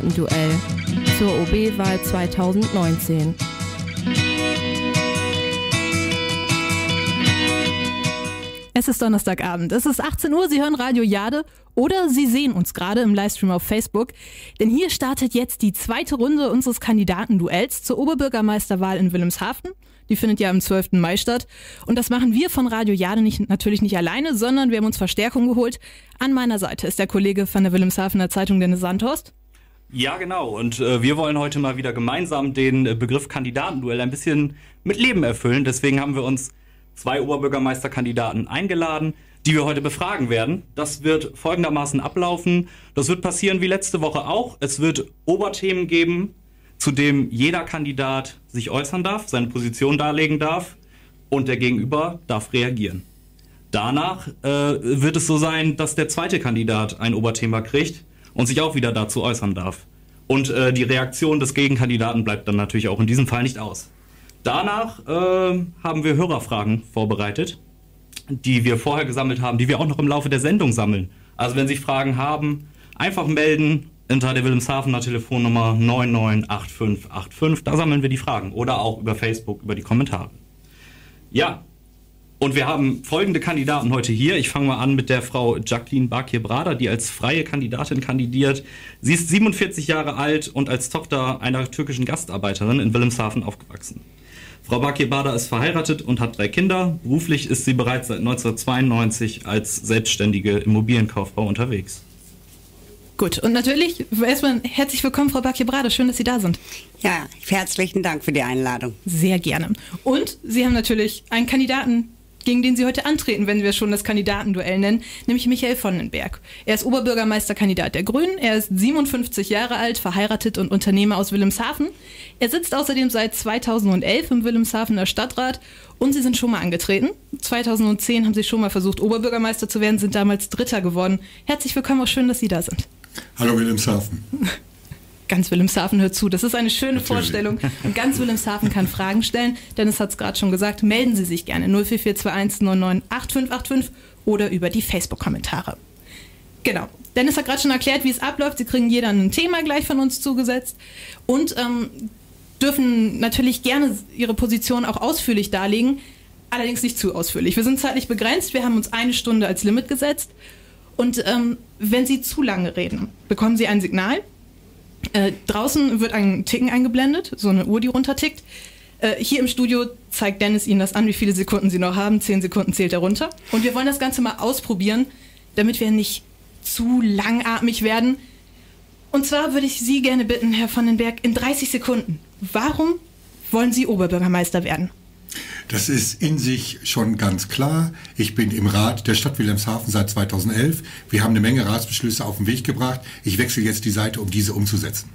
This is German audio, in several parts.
Kandidatenduell zur OB-Wahl 2019. Es ist Donnerstagabend, es ist 18 Uhr, Sie hören Radio Jade oder Sie sehen uns gerade im Livestream auf Facebook. Denn hier startet jetzt die zweite Runde unseres Kandidatenduells zur Oberbürgermeisterwahl in Wilhelmshaven. Die findet ja am 12. Mai statt. Und das machen wir von Radio Jade natürlich nicht alleine, sondern wir haben uns Verstärkung geholt. An meiner Seite ist der Kollege von der Wilhelmshavener Zeitung, Dennis Sandhorst. Ja, genau. Und wir wollen heute mal wieder gemeinsam den Begriff Kandidatenduell ein bisschen mit Leben erfüllen. Deswegen haben wir uns 2 Oberbürgermeisterkandidaten eingeladen, die wir heute befragen werden. Das wird folgendermaßen ablaufen. Das wird passieren wie letzte Woche auch. Es wird Oberthemen geben, zu dem jeder Kandidat sich äußern darf, seine Position darlegen darf und der Gegenüber darf reagieren. Danach wird es so sein, dass der zweite Kandidat ein Oberthema kriegt und sich auch wieder dazu äußern darf. Und die Reaktion des Gegenkandidaten bleibt dann natürlich auch in diesem Fall nicht aus. Danach haben wir Hörerfragen vorbereitet, die wir vorher gesammelt haben, die wir auch noch im Laufe der Sendung sammeln. Also wenn Sie Fragen haben, einfach melden unter der Wilhelmshavener Telefonnummer 998585. Da sammeln wir die Fragen. Oder auch über Facebook, über die Kommentare. Ja, und wir haben folgende Kandidaten heute hier. Ich fange mal an mit der Frau Jacqueline Bakir-Brader, die als freie Kandidatin kandidiert. Sie ist 47 Jahre alt und als Tochter einer türkischen Gastarbeiterin in Wilhelmshaven aufgewachsen. Frau Bakir-Brader ist verheiratet und hat 3 Kinder. Beruflich ist sie bereits seit 1992 als selbstständige Immobilienkauffrau unterwegs. Gut, und natürlich erstmal herzlich willkommen, Frau Bakir-Brader. Schön, dass Sie da sind. Ja, herzlichen Dank für die Einladung. Sehr gerne. Und Sie haben natürlich einen Kandidaten, gegen den Sie heute antreten, wenn wir schon das Kandidatenduell nennen, nämlich Michael Vonnenberg. Er ist Oberbürgermeisterkandidat der Grünen, er ist 57 Jahre alt, verheiratet und Unternehmer aus Wilhelmshaven. Er sitzt außerdem seit 2011 im Wilhelmshavener Stadtrat und Sie sind schon mal angetreten. 2010 haben Sie schon mal versucht, Oberbürgermeister zu werden, sind damals Dritter geworden. Herzlich willkommen, auch schön, dass Sie da sind. Hallo Wilhelmshaven. Ganz Wilhelmshaven hört zu. Das ist eine schöne Vorstellung. Und ganz Wilhelmshaven kann Fragen stellen. Dennis hat es gerade schon gesagt. Melden Sie sich gerne 04421 998585 oder über die Facebook-Kommentare. Genau. Dennis hat gerade schon erklärt, wie es abläuft. Sie kriegen jeder ein Thema gleich von uns zugesetzt und dürfen natürlich gerne Ihre Position auch ausführlich darlegen. Allerdings nicht zu ausführlich. Wir sind zeitlich begrenzt. Wir haben uns 1 Stunde als Limit gesetzt. Und wenn Sie zu lange reden, bekommen Sie ein Signal. Draußen wird ein Ticken eingeblendet, so eine Uhr, die runtertickt. Hier im Studio zeigt Dennis Ihnen das an, wie viele Sekunden Sie noch haben. 10 Sekunden zählt er runter. Und wir wollen das Ganze mal ausprobieren, damit wir nicht zu langatmig werden. Und zwar würde ich Sie gerne bitten, Herr Vonnenberg, in 30 Sekunden. Warum wollen Sie Oberbürgermeister werden? Das ist in sich schon ganz klar. Ich bin im Rat der Stadt Wilhelmshaven seit 2011. Wir haben eine Menge Ratsbeschlüsse auf den Weg gebracht. Ich wechsle jetzt die Seite, um diese umzusetzen.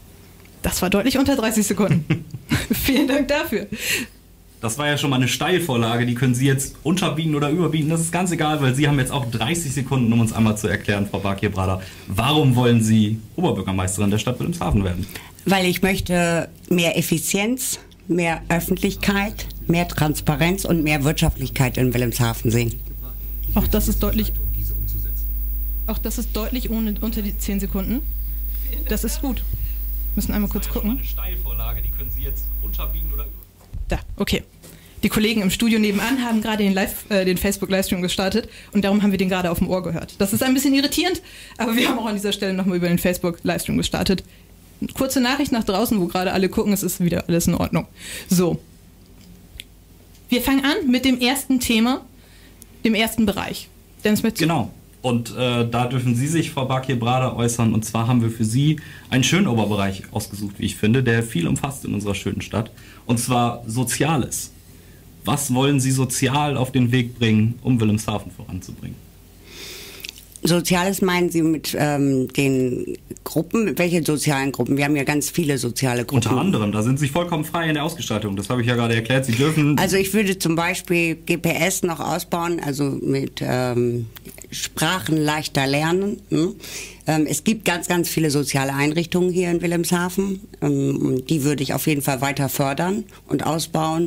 Das war deutlich unter 30 Sekunden. Vielen Dank dafür. Das war ja schon mal eine Steilvorlage, die können Sie jetzt unterbieten oder überbieten. Das ist ganz egal, weil Sie haben jetzt auch 30 Sekunden, um uns einmal zu erklären, Frau Bakir-Brader, warum wollen Sie Oberbürgermeisterin der Stadt Wilhelmshaven werden? Weil ich möchte mehr Effizienz, mehr Öffentlichkeit, mehr Transparenz und mehr Wirtschaftlichkeit in Wilhelmshaven sehen. Auch das ist deutlich unter die 10 Sekunden. Das ist gut. Müssen einmal kurz gucken. Eine Steilvorlage, die können Sie jetzt unterbieten oder da, okay. Die Kollegen im Studio nebenan haben gerade den Facebook-Livestream gestartet und darum haben wir den gerade auf dem Ohr gehört. Das ist ein bisschen irritierend, aber wir haben auch an dieser Stelle nochmal über den Facebook-Livestream gestartet. Kurze Nachricht nach draußen, wo gerade alle gucken, es ist wieder alles in Ordnung. So. Wir fangen an mit dem ersten Thema, dem ersten Bereich. Dennis, möchtest du? Genau. Und da dürfen Sie sich, Frau Bakir-Brader, äußern. Und zwar haben wir für Sie einen schönen Oberbereich ausgesucht, wie ich finde, der viel umfasst in unserer schönen Stadt. Und zwar Soziales. Was wollen Sie sozial auf den Weg bringen, um Wilhelmshaven voranzubringen? Soziales meinen Sie mit den Gruppen? Welche sozialen Gruppen? Wir haben ja ganz viele soziale Gruppen. Unter anderem, da sind Sie vollkommen frei in der Ausgestaltung. Das habe ich ja gerade erklärt. Sie dürfen... Also ich würde zum Beispiel GPS noch ausbauen, also mit Sprachen leichter lernen. Es gibt ganz, ganz viele soziale Einrichtungen hier in Wilhelmshaven. Die würde ich auf jeden Fall weiter fördern und ausbauen.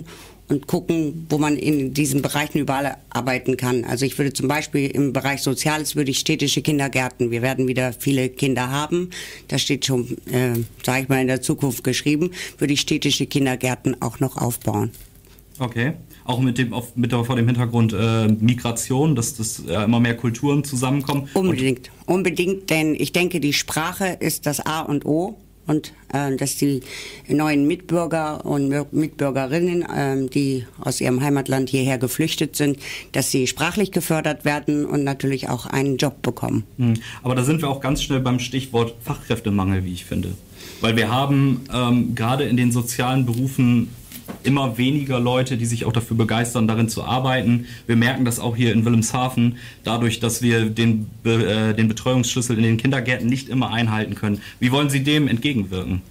und gucken, wo man in diesen Bereichen überall arbeiten kann. Also ich würde zum Beispiel im Bereich Soziales würde ich städtische Kindergärten, wir werden wieder viele Kinder haben, das steht schon, sage ich mal, in der Zukunft geschrieben, würde ich städtische Kindergärten auch noch aufbauen. Okay. Auch vor dem Hintergrund Migration, dass immer mehr Kulturen zusammenkommen. Unbedingt, denn ich denke, die Sprache ist das A und O. Und dass die neuen Mitbürger und Mitbürgerinnen, die aus ihrem Heimatland hierher geflüchtet sind, dass sie sprachlich gefördert werden und natürlich auch einen Job bekommen. Aber da sind wir auch ganz schnell beim Stichwort Fachkräftemangel, wie ich finde. Weil wir haben gerade in den sozialen Berufen immer weniger Leute, die sich auch dafür begeistern, darin zu arbeiten. Wir merken das auch hier in Wilhelmshaven, dadurch, dass wir den Betreuungsschlüssel in den Kindergärten nicht immer einhalten können. Wie wollen Sie dem entgegenwirken?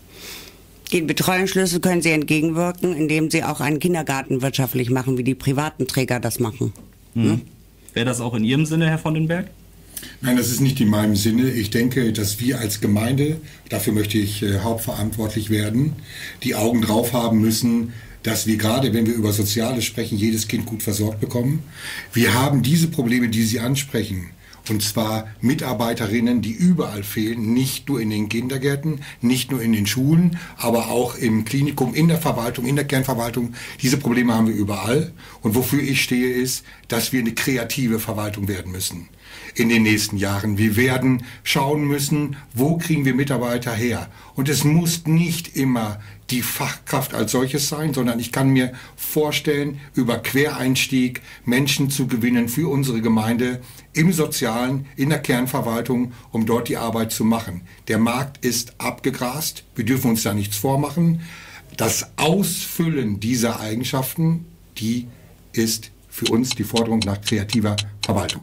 Den Betreuungsschlüssel können Sie entgegenwirken, indem Sie auch einen Kindergarten wirtschaftlich machen, wie die privaten Träger das machen. Wäre das auch in Ihrem Sinne, Herr von den Berg? Nein, das ist nicht in meinem Sinne. Ich denke, dass wir als Gemeinde, dafür möchte ich hauptverantwortlich werden, die Augen drauf haben müssen, dass wir gerade, wenn wir über Soziales sprechen, jedes Kind gut versorgt bekommen. Wir haben diese Probleme, die Sie ansprechen, und zwar Mitarbeiterinnen, die überall fehlen, nicht nur in den Kindergärten, nicht nur in den Schulen, aber auch im Klinikum, in der Verwaltung, in der Kernverwaltung. Diese Probleme haben wir überall. Und wofür ich stehe, ist, dass wir eine kreative Verwaltung werden müssen in den nächsten Jahren. Wir werden schauen müssen, wo kriegen wir Mitarbeiter her. Und es muss nicht immer die Fachkraft als solches sein, sondern ich kann mir vorstellen, über Quereinstieg Menschen zu gewinnen für unsere Gemeinde im Sozialen, in der Kernverwaltung, um dort die Arbeit zu machen. Der Markt ist abgegrast, wir dürfen uns da nichts vormachen. Das Ausfüllen dieser Eigenschaften, die ist für uns die Forderung nach kreativer Verwaltung.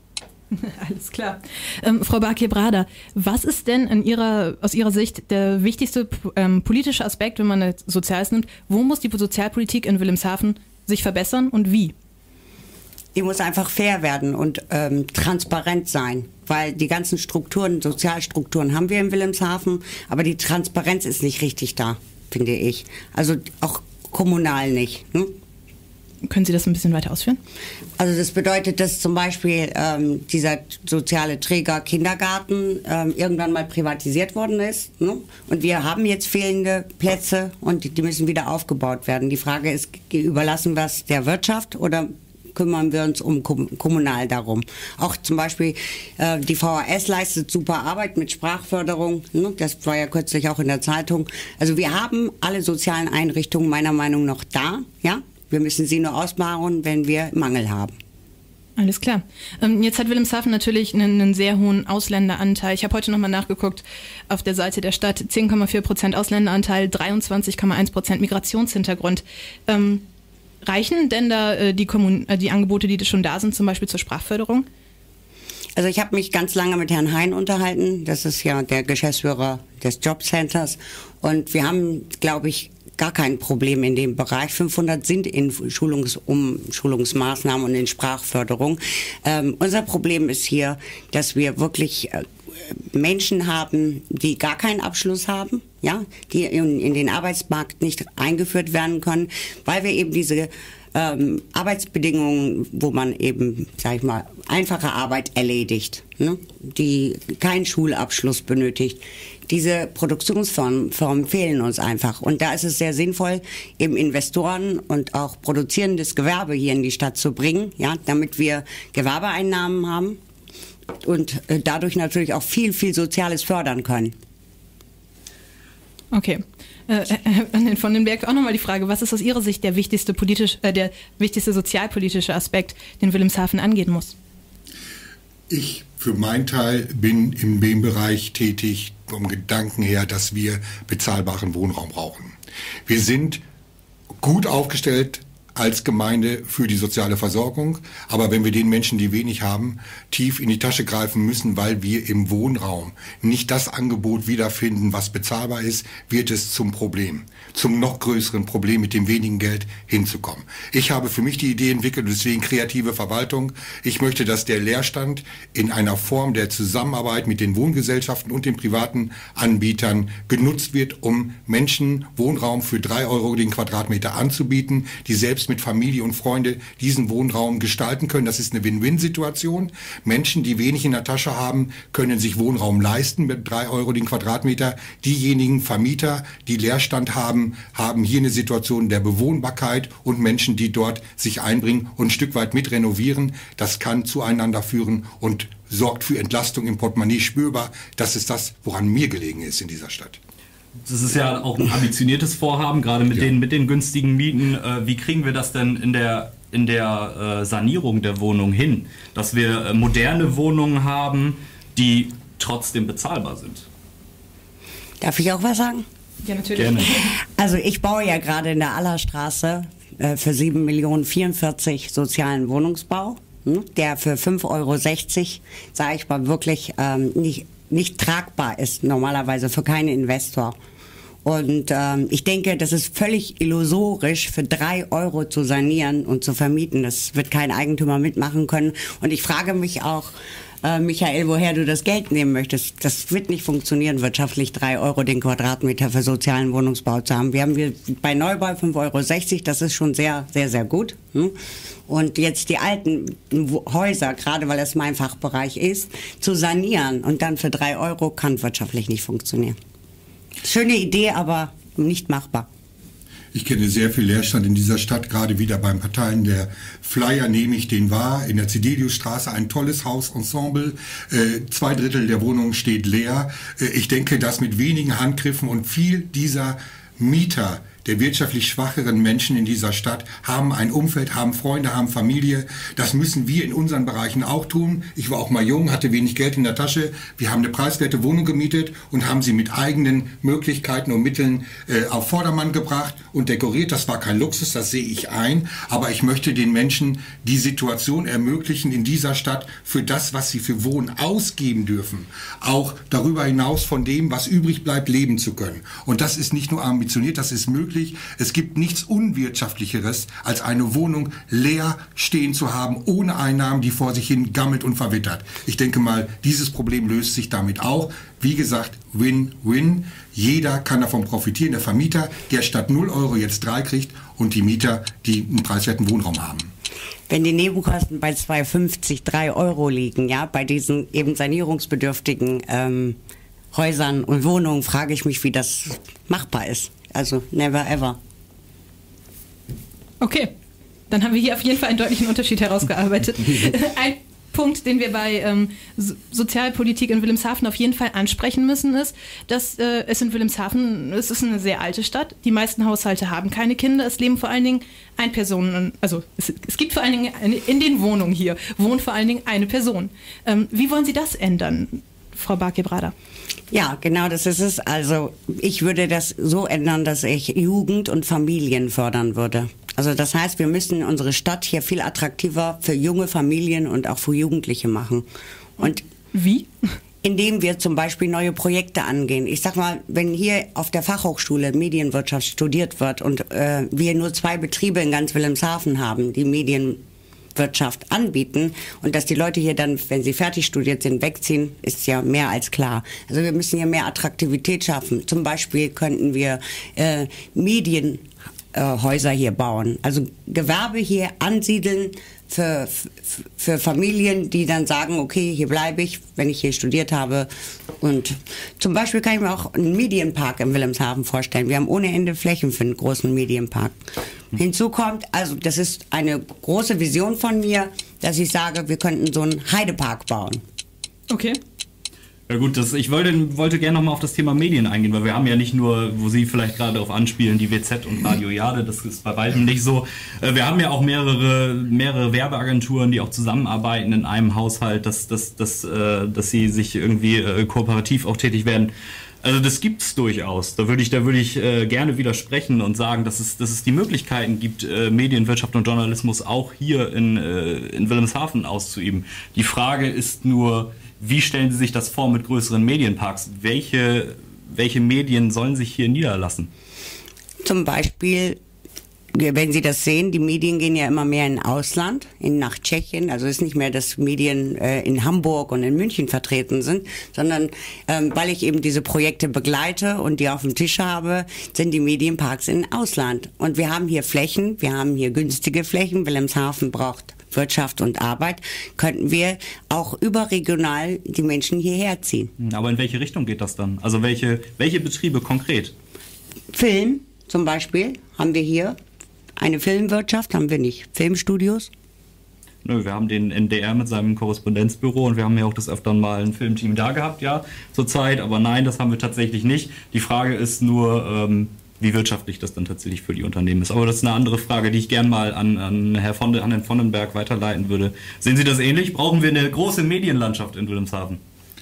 Alles klar. Frau Bakir-Brada, was ist denn aus Ihrer Sicht der wichtigste politische Aspekt, wenn man das Soziales nimmt? Wo muss die Sozialpolitik in Wilhelmshaven sich verbessern und wie? Die muss einfach fair werden und transparent sein, weil die ganzen Strukturen, Sozialstrukturen haben wir in Wilhelmshaven, aber die Transparenz ist nicht richtig da, finde ich. Also auch kommunal nicht. Können Sie das ein bisschen weiter ausführen? Also das bedeutet, dass zum Beispiel dieser soziale Träger Kindergarten irgendwann mal privatisiert worden ist. Ne? Und wir haben jetzt fehlende Plätze und die müssen wieder aufgebaut werden. Die Frage ist, überlassen wir es der Wirtschaft oder kümmern wir uns kommunal darum? Auch zum Beispiel die VHS leistet super Arbeit mit Sprachförderung. Ne? Das war ja kürzlich auch in der Zeitung. Also wir haben alle sozialen Einrichtungen meiner Meinung nach da, ja? Wir müssen sie nur ausbauen, wenn wir Mangel haben. Alles klar. Jetzt hat Wilhelmshaven natürlich einen sehr hohen Ausländeranteil. Ich habe heute nochmal nachgeguckt auf der Seite der Stadt. 10,4% Ausländeranteil, 23,1% Migrationshintergrund. Reichen denn da die Angebote, die schon da sind, zum Beispiel zur Sprachförderung? Also ich habe mich ganz lange mit Herrn Hein unterhalten. Das ist ja der Geschäftsführer des Jobcenters. Und wir haben, glaube ich, gar kein Problem in dem Bereich. 500 sind in Schulungsmaßnahmen und in Sprachförderung. Unser Problem ist hier, dass wir wirklich Menschen haben, die gar keinen Abschluss haben, ja, die in den Arbeitsmarkt nicht eingeführt werden können, weil wir eben diese Arbeitsbedingungen, wo man eben, sag ich mal, einfache Arbeit erledigt, ne, die keinen Schulabschluss benötigt. Diese Produktionsformen fehlen uns einfach. Und da ist es sehr sinnvoll, eben Investoren und auch produzierendes Gewerbe hier in die Stadt zu bringen, ja, damit wir Gewerbeeinnahmen haben und dadurch natürlich auch viel, viel Soziales fördern können. Okay. An den von den Berg auch nochmal die Frage, was ist aus Ihrer Sicht der wichtigste sozialpolitische Aspekt, den Wilhelmshaven angehen muss? Ich für meinen Teil bin in dem Bereich tätig, vom Gedanken her, dass wir bezahlbaren Wohnraum brauchen. Wir sind gut aufgestellt als Gemeinde für die soziale Versorgung. Aber wenn wir den Menschen, die wenig haben, tief in die Tasche greifen müssen, weil wir im Wohnraum nicht das Angebot wiederfinden, was bezahlbar ist, wird es zum Problem. Zum noch größeren Problem, mit dem wenigen Geld hinzukommen. Ich habe für mich die Idee entwickelt, deswegen kreative Verwaltung. Ich möchte, dass der Leerstand in einer Form der Zusammenarbeit mit den Wohngesellschaften und den privaten Anbietern genutzt wird, um Menschen Wohnraum für 3 Euro den Quadratmeter anzubieten, die selbst mit Familie und Freunde diesen Wohnraum gestalten können. Das ist eine Win-Win-Situation. Menschen, die wenig in der Tasche haben, können sich Wohnraum leisten mit 3 Euro den Quadratmeter. Diejenigen Vermieter, die Leerstand haben, haben hier eine Situation der Bewohnbarkeit und Menschen, die dort sich einbringen und ein Stück weit mit renovieren. Das kann zueinander führen und sorgt für Entlastung im Portemonnaie spürbar. Das ist das, woran mir gelegen ist in dieser Stadt. Das ist ja auch ein ambitioniertes Vorhaben, gerade mit den günstigen Mieten. Wie kriegen wir das denn in der Sanierung der Wohnung hin, dass wir moderne Wohnungen haben, die trotzdem bezahlbar sind? Darf ich auch was sagen? Ja, natürlich. Gerne. Also ich baue ja gerade in der Allerstraße für 7.044.000 sozialen Wohnungsbau, der für 5,60 Euro, sage ich mal, wirklich nicht tragbar ist, normalerweise für keinen Investor. Und ich denke, das ist völlig illusorisch, für 3 Euro zu sanieren und zu vermieten. Das wird kein Eigentümer mitmachen können. Und ich frage mich auch, Michael, woher du das Geld nehmen möchtest. Das wird nicht funktionieren, wirtschaftlich 3 Euro den Quadratmeter für sozialen Wohnungsbau zu haben. Wir haben bei Neubau 5,60 Euro, das ist schon sehr, sehr, sehr gut. Und jetzt die alten Häuser, gerade weil das mein Fachbereich ist, zu sanieren und dann für 3 Euro kann wirtschaftlich nicht funktionieren. Schöne Idee, aber nicht machbar. Ich kenne sehr viel Leerstand in dieser Stadt, gerade wieder beim Parteien der Flyer nehme ich den wahr. In der Zedeliusstraße ein tolles Hausensemble, 2/3 der Wohnungen steht leer. Ich denke, dass mit wenigen Handgriffen und viel dieser Mieter, der wirtschaftlich schwacheren Menschen in dieser Stadt, haben ein Umfeld, haben Freunde, haben Familie. Das müssen wir in unseren Bereichen auch tun. Ich war auch mal jung, hatte wenig Geld in der Tasche. Wir haben eine preiswerte Wohnung gemietet und haben sie mit eigenen Möglichkeiten und Mitteln auf Vordermann gebracht und dekoriert. Das war kein Luxus, das sehe ich ein. Aber ich möchte den Menschen die Situation ermöglichen, in dieser Stadt für das, was sie für Wohnen ausgeben dürfen, auch darüber hinaus von dem, was übrig bleibt, leben zu können. Und das ist nicht nur ambitioniert, das ist möglich. Es gibt nichts Unwirtschaftlicheres, als eine Wohnung leer stehen zu haben, ohne Einnahmen, die vor sich hin gammelt und verwittert. Ich denke mal, dieses Problem löst sich damit auch. Wie gesagt, Win-Win. Jeder kann davon profitieren. Der Vermieter, der statt 0 Euro jetzt 3 kriegt und die Mieter, die einen preiswerten Wohnraum haben. Wenn die Nebenkosten bei 2,50, 3 Euro liegen, ja, bei diesen eben sanierungsbedürftigen Häusern und Wohnungen, frage ich mich, wie das machbar ist. Also never ever. Okay, dann haben wir hier auf jeden Fall einen deutlichen Unterschied herausgearbeitet. Ein Punkt, den wir bei Sozialpolitik in Wilhelmshaven auf jeden Fall ansprechen müssen, ist, dass es in Wilhelmshaven, es ist eine sehr alte Stadt, die meisten Haushalte haben keine Kinder, es leben vor allen Dingen es gibt vor allen Dingen in den Wohnungen hier, wohnt vor allen Dingen eine Person. Wie wollen Sie das ändern, Frau Barke-Brader? Ja, genau, das ist es. Also ich würde das so ändern, dass ich Jugend und Familien fördern würde. Also das heißt, wir müssen unsere Stadt hier viel attraktiver für junge Familien und auch für Jugendliche machen. Und wie? Indem wir zum Beispiel neue Projekte angehen. Ich sag mal, wenn hier auf der Fachhochschule Medienwirtschaft studiert wird und wir nur 2 Betriebe in ganz Wilhelmshaven haben, die Medienwirtschaft anbieten und dass die Leute hier dann, wenn sie fertig studiert sind, wegziehen, ist ja mehr als klar. Also wir müssen hier mehr Attraktivität schaffen. Zum Beispiel könnten wir Medienhäuser hier bauen, also Gewerbe hier ansiedeln für Familien, die dann sagen, okay, hier bleibe ich, wenn ich hier studiert habe. Und zum Beispiel kann ich mir auch einen Medienpark in Wilhelmshaven vorstellen. Wir haben ohne Ende Flächen für einen großen Medienpark. Hinzu kommt, also das ist eine große Vision von mir, dass ich sage, wir könnten so einen Heidepark bauen. Okay. Ja gut, ich wollte gerne nochmal auf das Thema Medien eingehen, weil wir haben ja nicht nur, wo Sie vielleicht gerade darauf anspielen, die WZ und Radio Jade, das ist bei weitem nicht so. Wir haben ja auch mehrere Werbeagenturen, die auch zusammenarbeiten in einem Haushalt, dass sie sich irgendwie kooperativ auch tätig werden. Also das gibt's durchaus. Da würde ich gerne widersprechen und sagen, dass es die Möglichkeiten gibt, Medienwirtschaft und Journalismus auch hier in Wilhelmshaven auszuüben. Die Frage ist nur, wie stellen Sie sich das vor mit größeren Medienparks? Welche Medien sollen sich hier niederlassen? Zum Beispiel, wenn Sie das sehen, die Medien gehen ja immer mehr in Ausland, nach Tschechien. Also es ist nicht mehr, dass Medien in Hamburg und in München vertreten sind, sondern weil ich eben diese Projekte begleite und die auf dem Tisch habe, sind die Medienparks in Ausland. Und wir haben hier Flächen, wir haben hier günstige Flächen. Wilhelmshaven braucht Wirtschaft und Arbeit, könnten wir auch überregional die Menschen hierher ziehen. Aber in welche Richtung geht das dann? Also welche Betriebe konkret? Film zum Beispiel haben wir hier. Eine Filmwirtschaft haben wir nicht. Filmstudios? Nö, wir haben den NDR mit seinem Korrespondenzbüro und wir haben ja auch des Öfteren mal ein Filmteam da gehabt, ja, zurzeit. Aber nein, das haben wir tatsächlich nicht. Die Frage ist nur, wie wirtschaftlich das dann tatsächlich für die Unternehmen ist. Aber das ist eine andere Frage, die ich gern mal an Herrn Vonnenberg weiterleiten würde. Sehen Sie das ähnlich? Brauchen wir eine große Medienlandschaft in Wilhelmshaven?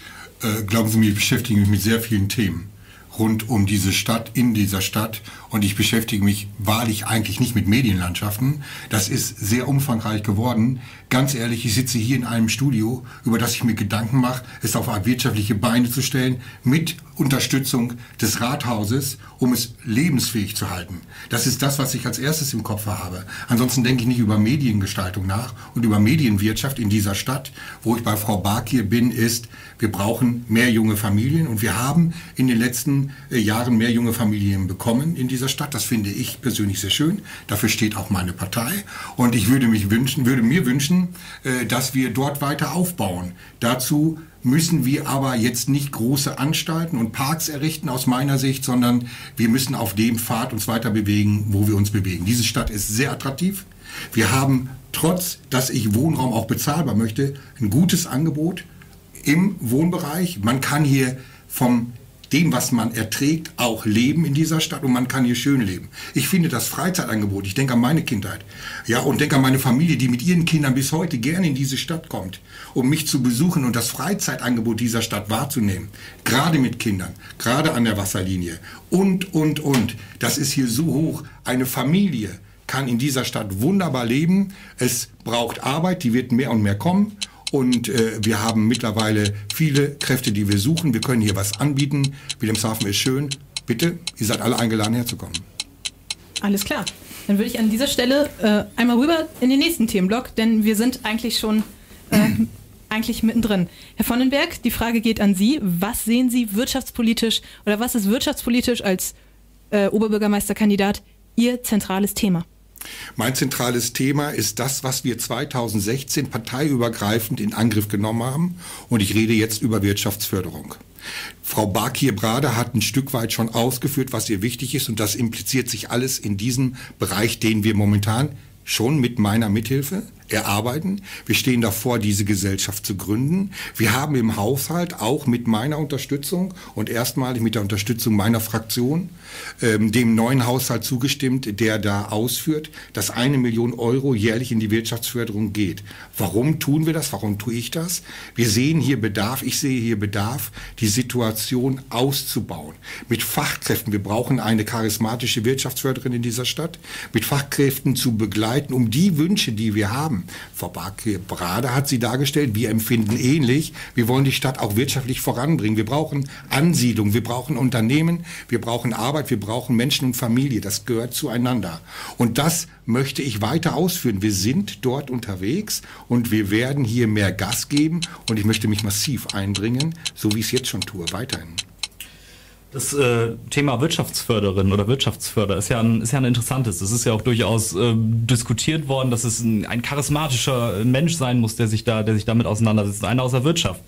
Glauben Sie mir, ich beschäftige mich mit sehr vielen Themen rund um diese Stadt, in dieser Stadt, und ich beschäftige mich wahrlich eigentlich nicht mit Medienlandschaften. Das ist sehr umfangreich geworden. Ganz ehrlich, ich sitze hier in einem Studio, über das ich mir Gedanken mache, es auf wirtschaftliche Beine zu stellen, mit Unterstützung des Rathauses, um es lebensfähig zu halten. Das ist das, was ich als erstes im Kopf habe. Ansonsten denke ich nicht über Mediengestaltung nach und über Medienwirtschaft in dieser Stadt. Wo ich bei Frau Bark hier bin, ist, wir brauchen mehr junge Familien, und wir haben in den letzten Jahren mehr junge Familien bekommen in dieser Stadt. Das finde ich persönlich sehr schön. Dafür steht auch meine Partei. Und ich würde mir wünschen, dass wir dort weiter aufbauen. Dazu müssen wir aber jetzt nicht große Anstalten und Parks errichten aus meiner Sicht, sondern wir müssen auf dem Pfad uns weiter bewegen, wo wir uns bewegen. Diese Stadt ist sehr attraktiv. Wir haben, trotz dass ich Wohnraum auch bezahlbar möchte, ein gutes Angebot im Wohnbereich. Man kann hier vom dem, was man erträgt, auch leben in dieser Stadt, und man kann hier schön leben. Ich finde das Freizeitangebot, ich denke an meine Kindheit, ja, und denke an meine Familie, die mit ihren Kindern bis heute gerne in diese Stadt kommt, um mich zu besuchen und das Freizeitangebot dieser Stadt wahrzunehmen. Gerade mit Kindern, gerade an der Wasserlinie und. Das ist hier so hoch. Eine Familie kann in dieser Stadt wunderbar leben. Es braucht Arbeit, die wird mehr und mehr kommen. Und wir haben mittlerweile viele Kräfte, die wir suchen. Wir können hier was anbieten. Wilhelmshaven ist schön. Bitte, ihr seid alle eingeladen, herzukommen. Alles klar. Dann würde ich an dieser Stelle einmal rüber in den nächsten Themenblock, denn wir sind eigentlich schon mittendrin. Herr Vonnenberg, die Frage geht an Sie. Was sehen Sie wirtschaftspolitisch, oder was ist wirtschaftspolitisch als Oberbürgermeisterkandidat Ihr zentrales Thema? Mein zentrales Thema ist das, was wir 2016 parteiübergreifend in Angriff genommen haben. Und ich rede jetzt über Wirtschaftsförderung. Frau Barkier-Brade hat ein Stück weit schon ausgeführt, was ihr wichtig ist. Und das impliziert sich alles in diesem Bereich, den wir momentan schon mit meiner Mithilfe erarbeiten. Wir stehen davor, diese Gesellschaft zu gründen. Wir haben im Haushalt auch mit meiner Unterstützung und erstmalig mit der Unterstützung meiner Fraktion dem neuen Haushalt zugestimmt, der da ausführt, dass 1 Million Euro jährlich in die Wirtschaftsförderung geht. Warum tun wir das? Warum tue ich das? Wir sehen hier Bedarf, ich sehe hier Bedarf, die Situation auszubauen. Mit Fachkräften, wir brauchen eine charismatische Wirtschaftsförderin in dieser Stadt, mit Fachkräften zu begleiten, um die Wünsche, die wir haben. Frau Barkier-Brade hat sie dargestellt, wir empfinden ähnlich. Wir wollen die Stadt auch wirtschaftlich voranbringen. Wir brauchen Ansiedlung, wir brauchen Unternehmen, wir brauchen Arbeit, wir brauchen Menschen und Familie. Das gehört zueinander. Und das möchte ich weiter ausführen. Wir sind dort unterwegs und wir werden hier mehr Gas geben. Und ich möchte mich massiv einbringen, so wie ich es jetzt schon tue, weiterhin. Das Thema Wirtschaftsförderin oder Wirtschaftsförder ist ja ein interessantes. Es ist ja auch durchaus diskutiert worden, dass es ein charismatischer Mensch sein muss, der sich damit auseinandersetzt. Einer aus der Wirtschaft.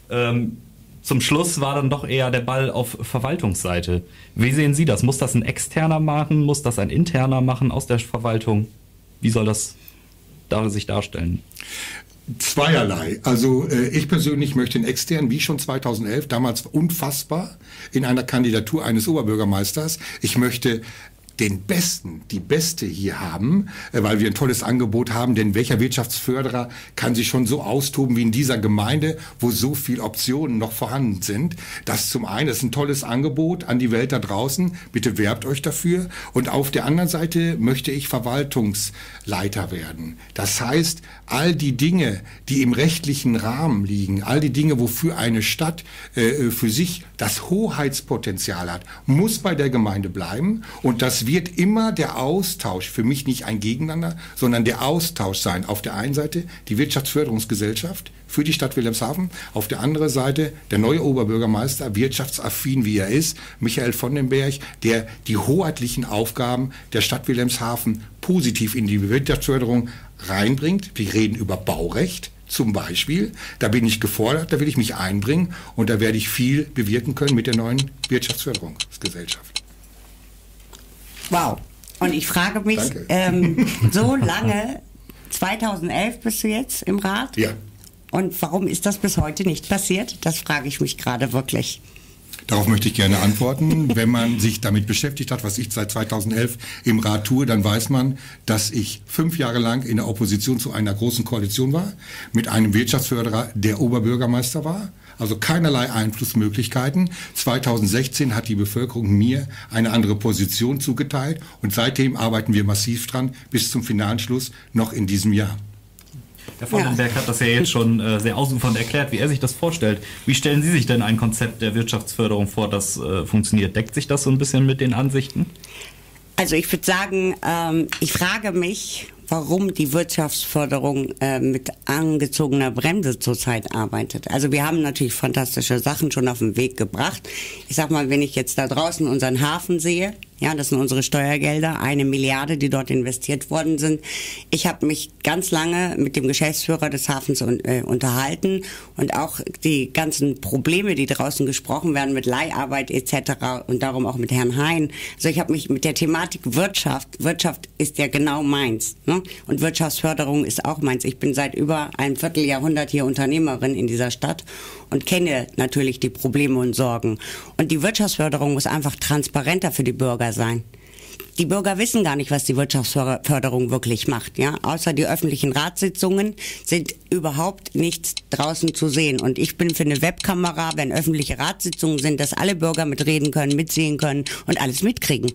Zum Schluss war dann doch eher der Ball auf Verwaltungsseite. Wie sehen Sie das? Muss das ein Externer machen? Muss das ein Interner machen aus der Verwaltung? Wie soll das sich darstellen? Zweierlei. Also ich persönlich möchte einen externen, wie schon 2011, damals unfassbar, in einer Kandidatur eines Oberbürgermeisters. Ich möchte die Beste hier haben, weil wir ein tolles Angebot haben, denn welcher Wirtschaftsförderer kann sich schon so austoben wie in dieser Gemeinde, wo so viele Optionen noch vorhanden sind. Das zum einen, das ist ein tolles Angebot an die Welt da draußen, bitte werbt euch dafür. Und auf der anderen Seite möchte ich Verwaltungsleiter werden. Das heißt, all die Dinge, die im rechtlichen Rahmen liegen, all die Dinge, wofür eine Stadt für sich das Hoheitspotenzial hat, muss bei der Gemeinde bleiben. Und das wird immer der Austausch, für mich nicht ein Gegeneinander, sondern der Austausch sein. Auf der einen Seite die Wirtschaftsförderungsgesellschaft für die Stadt Wilhelmshaven, auf der anderen Seite der neue Oberbürgermeister, wirtschaftsaffin wie er ist, Michael von den Berg, der die hoheitlichen Aufgaben der Stadt Wilhelmshaven positiv in die Wirtschaftsförderung reinbringt. Wir reden über Baurecht zum Beispiel. Da bin ich gefordert, da will ich mich einbringen und da werde ich viel bewirken können mit der neuen Wirtschaftsförderungsgesellschaft. Wow. Und ich frage mich, so lange, 2011 bist du jetzt im Rat? Ja. Und warum ist das bis heute nicht passiert? Das frage ich mich gerade wirklich. Darauf möchte ich gerne antworten. Wenn man sich damit beschäftigt hat, was ich seit 2011 im Rat tue, dann weiß man, dass ich 5 Jahre lang in der Opposition zu einer großen Koalition war, mit einem Wirtschaftsförderer, der Oberbürgermeister war. Also keinerlei Einflussmöglichkeiten. 2016 hat die Bevölkerung mir eine andere Position zugeteilt und seitdem arbeiten wir massiv dran, bis zum Finalschluss noch in diesem Jahr. Herr von den Berg hat das ja jetzt schon sehr ausufernd erklärt, wie er sich das vorstellt. Wie stellen Sie sich denn ein Konzept der Wirtschaftsförderung vor, das funktioniert? Deckt sich das so ein bisschen mit den Ansichten? Also ich würde sagen, ich frage mich, warum die Wirtschaftsförderung mit angezogener Bremse zurzeit arbeitet. Also wir haben natürlich fantastische Sachen schon auf den Weg gebracht. Ich sag mal, wenn ich jetzt da draußen unseren Hafen sehe, ja, das sind unsere Steuergelder, 1 Milliarde, die dort investiert worden sind. Ich habe mich ganz lange mit dem Geschäftsführer des Hafens unterhalten und auch die ganzen Probleme, die draußen gesprochen werden mit Leiharbeit etc. und darum auch mit Herrn Hein. Also ich habe mich mit der Thematik Wirtschaft ist ja genau meins, ne? Und Wirtschaftsförderung ist auch meins. Ich bin seit über einem Vierteljahrhundert hier Unternehmerin in dieser Stadt und kenne natürlich die Probleme und Sorgen. Und die Wirtschaftsförderung muss einfach transparenter für die Bürger sein. Die Bürger wissen gar nicht, was die Wirtschaftsförderung wirklich macht, ja. Außer die öffentlichen Ratssitzungen sind überhaupt nichts draußen zu sehen. Und ich bin für eine Webkamera, wenn öffentliche Ratssitzungen sind, dass alle Bürger mitreden können, mitsehen können und alles mitkriegen.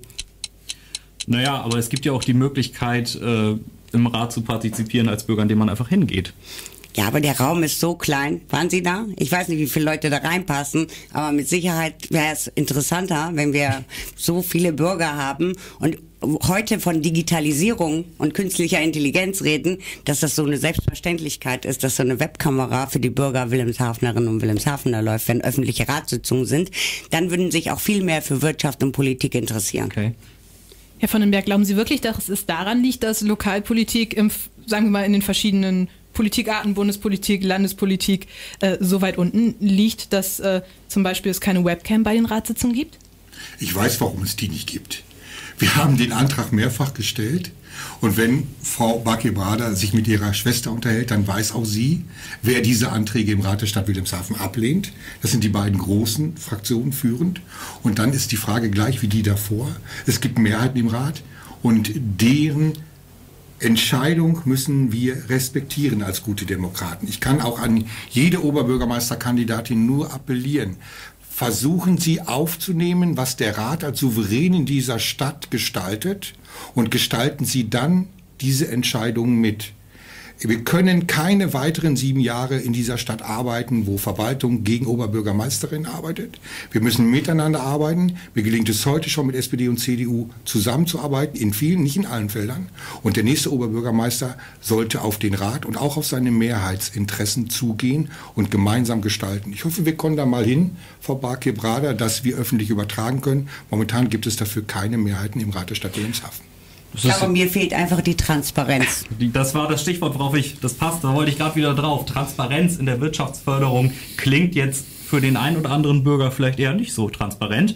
Naja, aber es gibt ja auch die Möglichkeit, im Rat zu partizipieren als Bürger, indem man einfach hingeht. Ja, aber der Raum ist so klein. Waren Sie da? Ich weiß nicht, wie viele Leute da reinpassen, aber mit Sicherheit wäre es interessanter, wenn wir so viele Bürger haben und heute von Digitalisierung und künstlicher Intelligenz reden, dass das so eine Selbstverständlichkeit ist, dass so eine Webkamera für die Bürger Wilhelmshavenerinnen und Wilhelmshavener läuft, wenn öffentliche Ratssitzungen sind, dann würden sich auch viel mehr für Wirtschaft und Politik interessieren. Okay. Herr von den Berg, glauben Sie wirklich, dass es daran liegt, dass Lokalpolitik sagen wir mal, in den verschiedenen Politikarten, Bundespolitik, Landespolitik so weit unten liegt, dass zum Beispiel es keine Webcam bei den Ratssitzungen gibt? Ich weiß, warum es die nicht gibt. Wir haben den Antrag mehrfach gestellt und wenn Frau Barke-Brader sich mit ihrer Schwester unterhält, dann weiß auch sie, wer diese Anträge im Rat der Stadt Wilhelmshaven ablehnt. Das sind die beiden großen Fraktionen führend und dann ist die Frage gleich wie die davor. Es gibt Mehrheiten im Rat und deren Entscheidung müssen wir respektieren als gute Demokraten. Ich kann auch an jede Oberbürgermeisterkandidatin nur appellieren. Versuchen Sie aufzunehmen, was der Rat als Souverän in dieser Stadt gestaltet und gestalten Sie dann diese Entscheidungen mit. Wir können keine weiteren 7 Jahre in dieser Stadt arbeiten, wo Verwaltung gegen Oberbürgermeisterin arbeitet. Wir müssen miteinander arbeiten. Mir gelingt es heute schon mit SPD und CDU zusammenzuarbeiten, in vielen, nicht in allen Feldern. Und der nächste Oberbürgermeister sollte auf den Rat und auch auf seine Mehrheitsinteressen zugehen und gemeinsam gestalten. Ich hoffe, wir kommen da mal hin, Frau Barke-Brader, dass wir öffentlich übertragen können. Momentan gibt es dafür keine Mehrheiten im Rat der Stadt Wilhelmshaven. Aber mir fehlt einfach die Transparenz. Das war das Stichwort, worauf das passt, da wollte ich gerade wieder drauf. Transparenz in der Wirtschaftsförderung klingt jetzt für den einen oder anderen Bürger vielleicht eher nicht so transparent.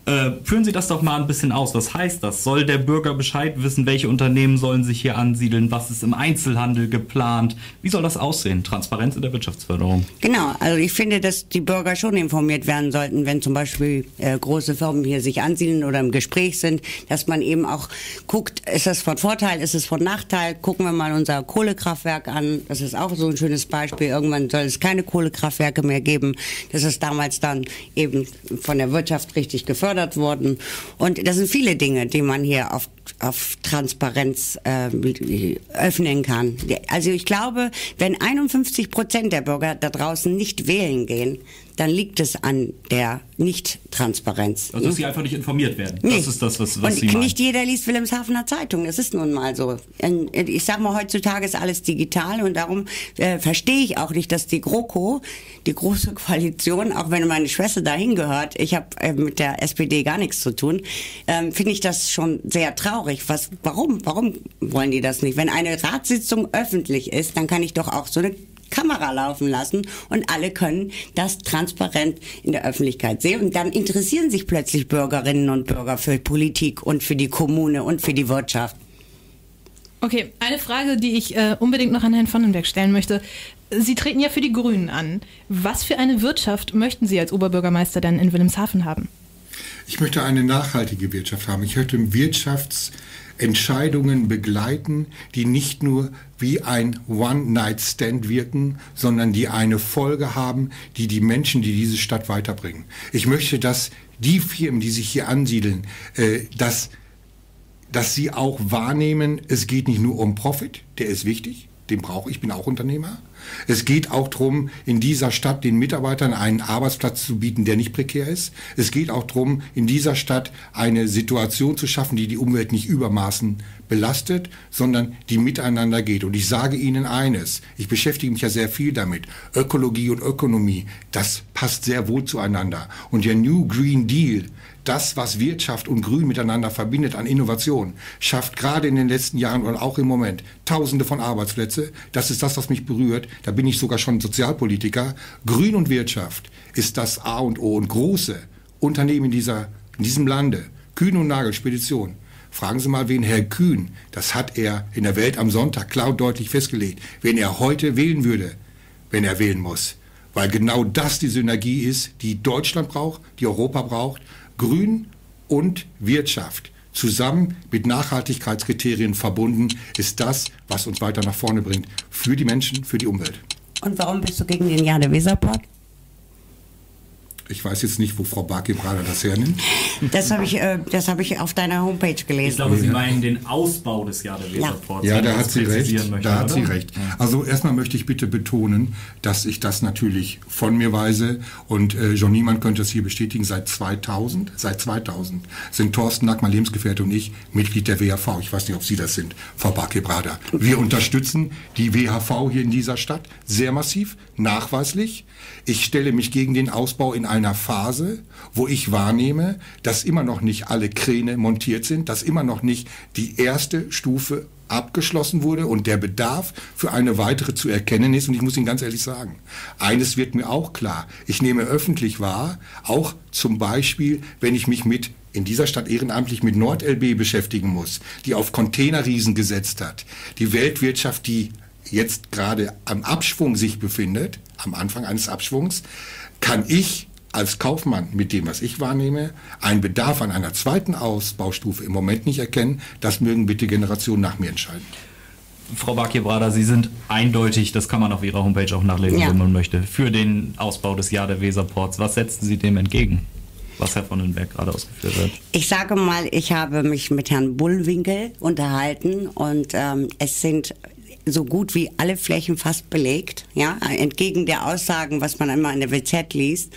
Führen Sie das doch mal ein bisschen aus. Was heißt das? Soll der Bürger Bescheid wissen, welche Unternehmen sollen sich hier ansiedeln? Was ist im Einzelhandel geplant? Wie soll das aussehen? Transparenz in der Wirtschaftsförderung. Genau, also ich finde, dass die Bürger schon informiert werden sollten, wenn zum Beispiel große Firmen hier sich ansiedeln oder im Gespräch sind, dass man eben auch guckt, ist das von Vorteil, ist es von Nachteil? Gucken wir mal unser Kohlekraftwerk an. Das ist auch so ein schönes Beispiel. Irgendwann soll es keine Kohlekraftwerke mehr geben. Das ist damals dann eben von der Wirtschaft richtig gefördert worden. Und das sind viele Dinge, die man hier auf Transparenz öffnen kann. Also ich glaube, wenn 51% der Bürger da draußen nicht wählen gehen, dann liegt es an der Nicht-Transparenz. Also dass sie einfach nicht informiert werden. Nee. Das ist das, was und Sie meinen. Nicht jeder liest Wilhelmshavener Zeitung. Das ist nun mal so. Ich sag mal, heutzutage ist alles digital und darum verstehe ich auch nicht, dass die GroKo, die Große Koalition, auch wenn meine Schwester dahin gehört, ich habe mit der SPD gar nichts zu tun, finde ich das schon sehr traurig. Warum wollen die das nicht? Wenn eine Ratssitzung öffentlich ist, dann kann ich doch auch so eine Kamera laufen lassen und alle können das transparent in der Öffentlichkeit sehen. Und dann interessieren sich plötzlich Bürgerinnen und Bürger für Politik und für die Kommune und für die Wirtschaft. Okay, eine Frage, die ich unbedingt noch an Herrn Vonnenberg stellen möchte. Sie treten ja für die Grünen an. Was für eine Wirtschaft möchten Sie als Oberbürgermeister denn in Wilhelmshaven haben? Ich möchte eine nachhaltige Wirtschaft haben. Ich möchte Wirtschaftsentscheidungen begleiten, die nicht nur wie ein One-Night-Stand wirken, sondern die eine Folge haben, die die Menschen, die diese Stadt weiterbringen. Ich möchte, dass die Firmen, die sich hier ansiedeln, dass sie auch wahrnehmen, es geht nicht nur um Profit, der ist wichtig, den brauche ich, bin auch Unternehmer. Es geht auch darum, in dieser Stadt den Mitarbeitern einen Arbeitsplatz zu bieten, der nicht prekär ist. Es geht auch darum, in dieser Stadt eine Situation zu schaffen, die die Umwelt nicht übermaßen belastet, sondern die miteinander geht. Und ich sage Ihnen eines, ich beschäftige mich ja sehr viel damit, Ökologie und Ökonomie, das passt sehr wohl zueinander. Und der New Green Deal, das, was Wirtschaft und Grün miteinander verbindet an Innovation, schafft gerade in den letzten Jahren und auch im Moment Tausende von Arbeitsplätze. Das ist das, was mich berührt. Da bin ich sogar schon Sozialpolitiker. Grün und Wirtschaft ist das A und O. Und große Unternehmen in diesem Lande, Kühn und Nagel, Spedition. Fragen Sie mal, wen Herr Kühn, das hat er in der Welt am Sonntag klar und deutlich festgelegt, wen er heute wählen würde, wenn er wählen muss. Weil genau das die Synergie ist, die Deutschland braucht, die Europa braucht. Grün und Wirtschaft zusammen mit Nachhaltigkeitskriterien verbunden ist das, was uns weiter nach vorne bringt. Für die Menschen, für die Umwelt. Und warum bist du gegen den Jade-Weser-Port? Ich weiß jetzt nicht, wo Frau Barke-Brader das hernimmt. Das habe ich auf deiner Homepage gelesen. Ich glaube, Sie meinen den Ausbau des Jade-Weser-Ports. Ja, da hat sie recht. Sie recht. Also erstmal möchte ich bitte betonen, dass ich das natürlich von mir weise und John Niemann könnte das hier bestätigen, seit 2000 sind Thorsten Nack, mein Lebensgefährte und ich Mitglied der WHV. Ich weiß nicht, ob Sie das sind, Frau Barke-Brader. Wir unterstützen die WHV hier in dieser Stadt sehr massiv, nachweislich. Ich stelle mich gegen den Ausbau in einer Phase, wo ich wahrnehme, dass immer noch nicht alle Kräne montiert sind, dass immer noch nicht die erste Stufe abgeschlossen wurde und der Bedarf für eine weitere zu erkennen ist. Und ich muss Ihnen ganz ehrlich sagen, eines wird mir auch klar. Ich nehme öffentlich wahr, auch zum Beispiel, wenn ich mich in dieser Stadt ehrenamtlich mit NordLB beschäftigen muss, die auf Containerriesen gesetzt hat, die Weltwirtschaft, die jetzt gerade am Abschwung sich befindet, am Anfang eines Abschwungs, kann ich als Kaufmann mit dem, was ich wahrnehme, einen Bedarf an einer zweiten Ausbaustufe im Moment nicht erkennen. Das mögen bitte Generationen nach mir entscheiden. Frau Barke-Brader, Sie sind eindeutig, das kann man auf Ihrer Homepage auch nachlesen, wenn man möchte, für den Ausbau des Jade-Weser-Ports. Was setzen Sie dem entgegen, was Herr Vonnenberg gerade ausgeführt hat? Ich sage mal, ich habe mich mit Herrn Bullwinkel unterhalten und es sind so gut wie alle Flächen fast belegt, ja, entgegen der Aussagen, was man immer in der WZ liest.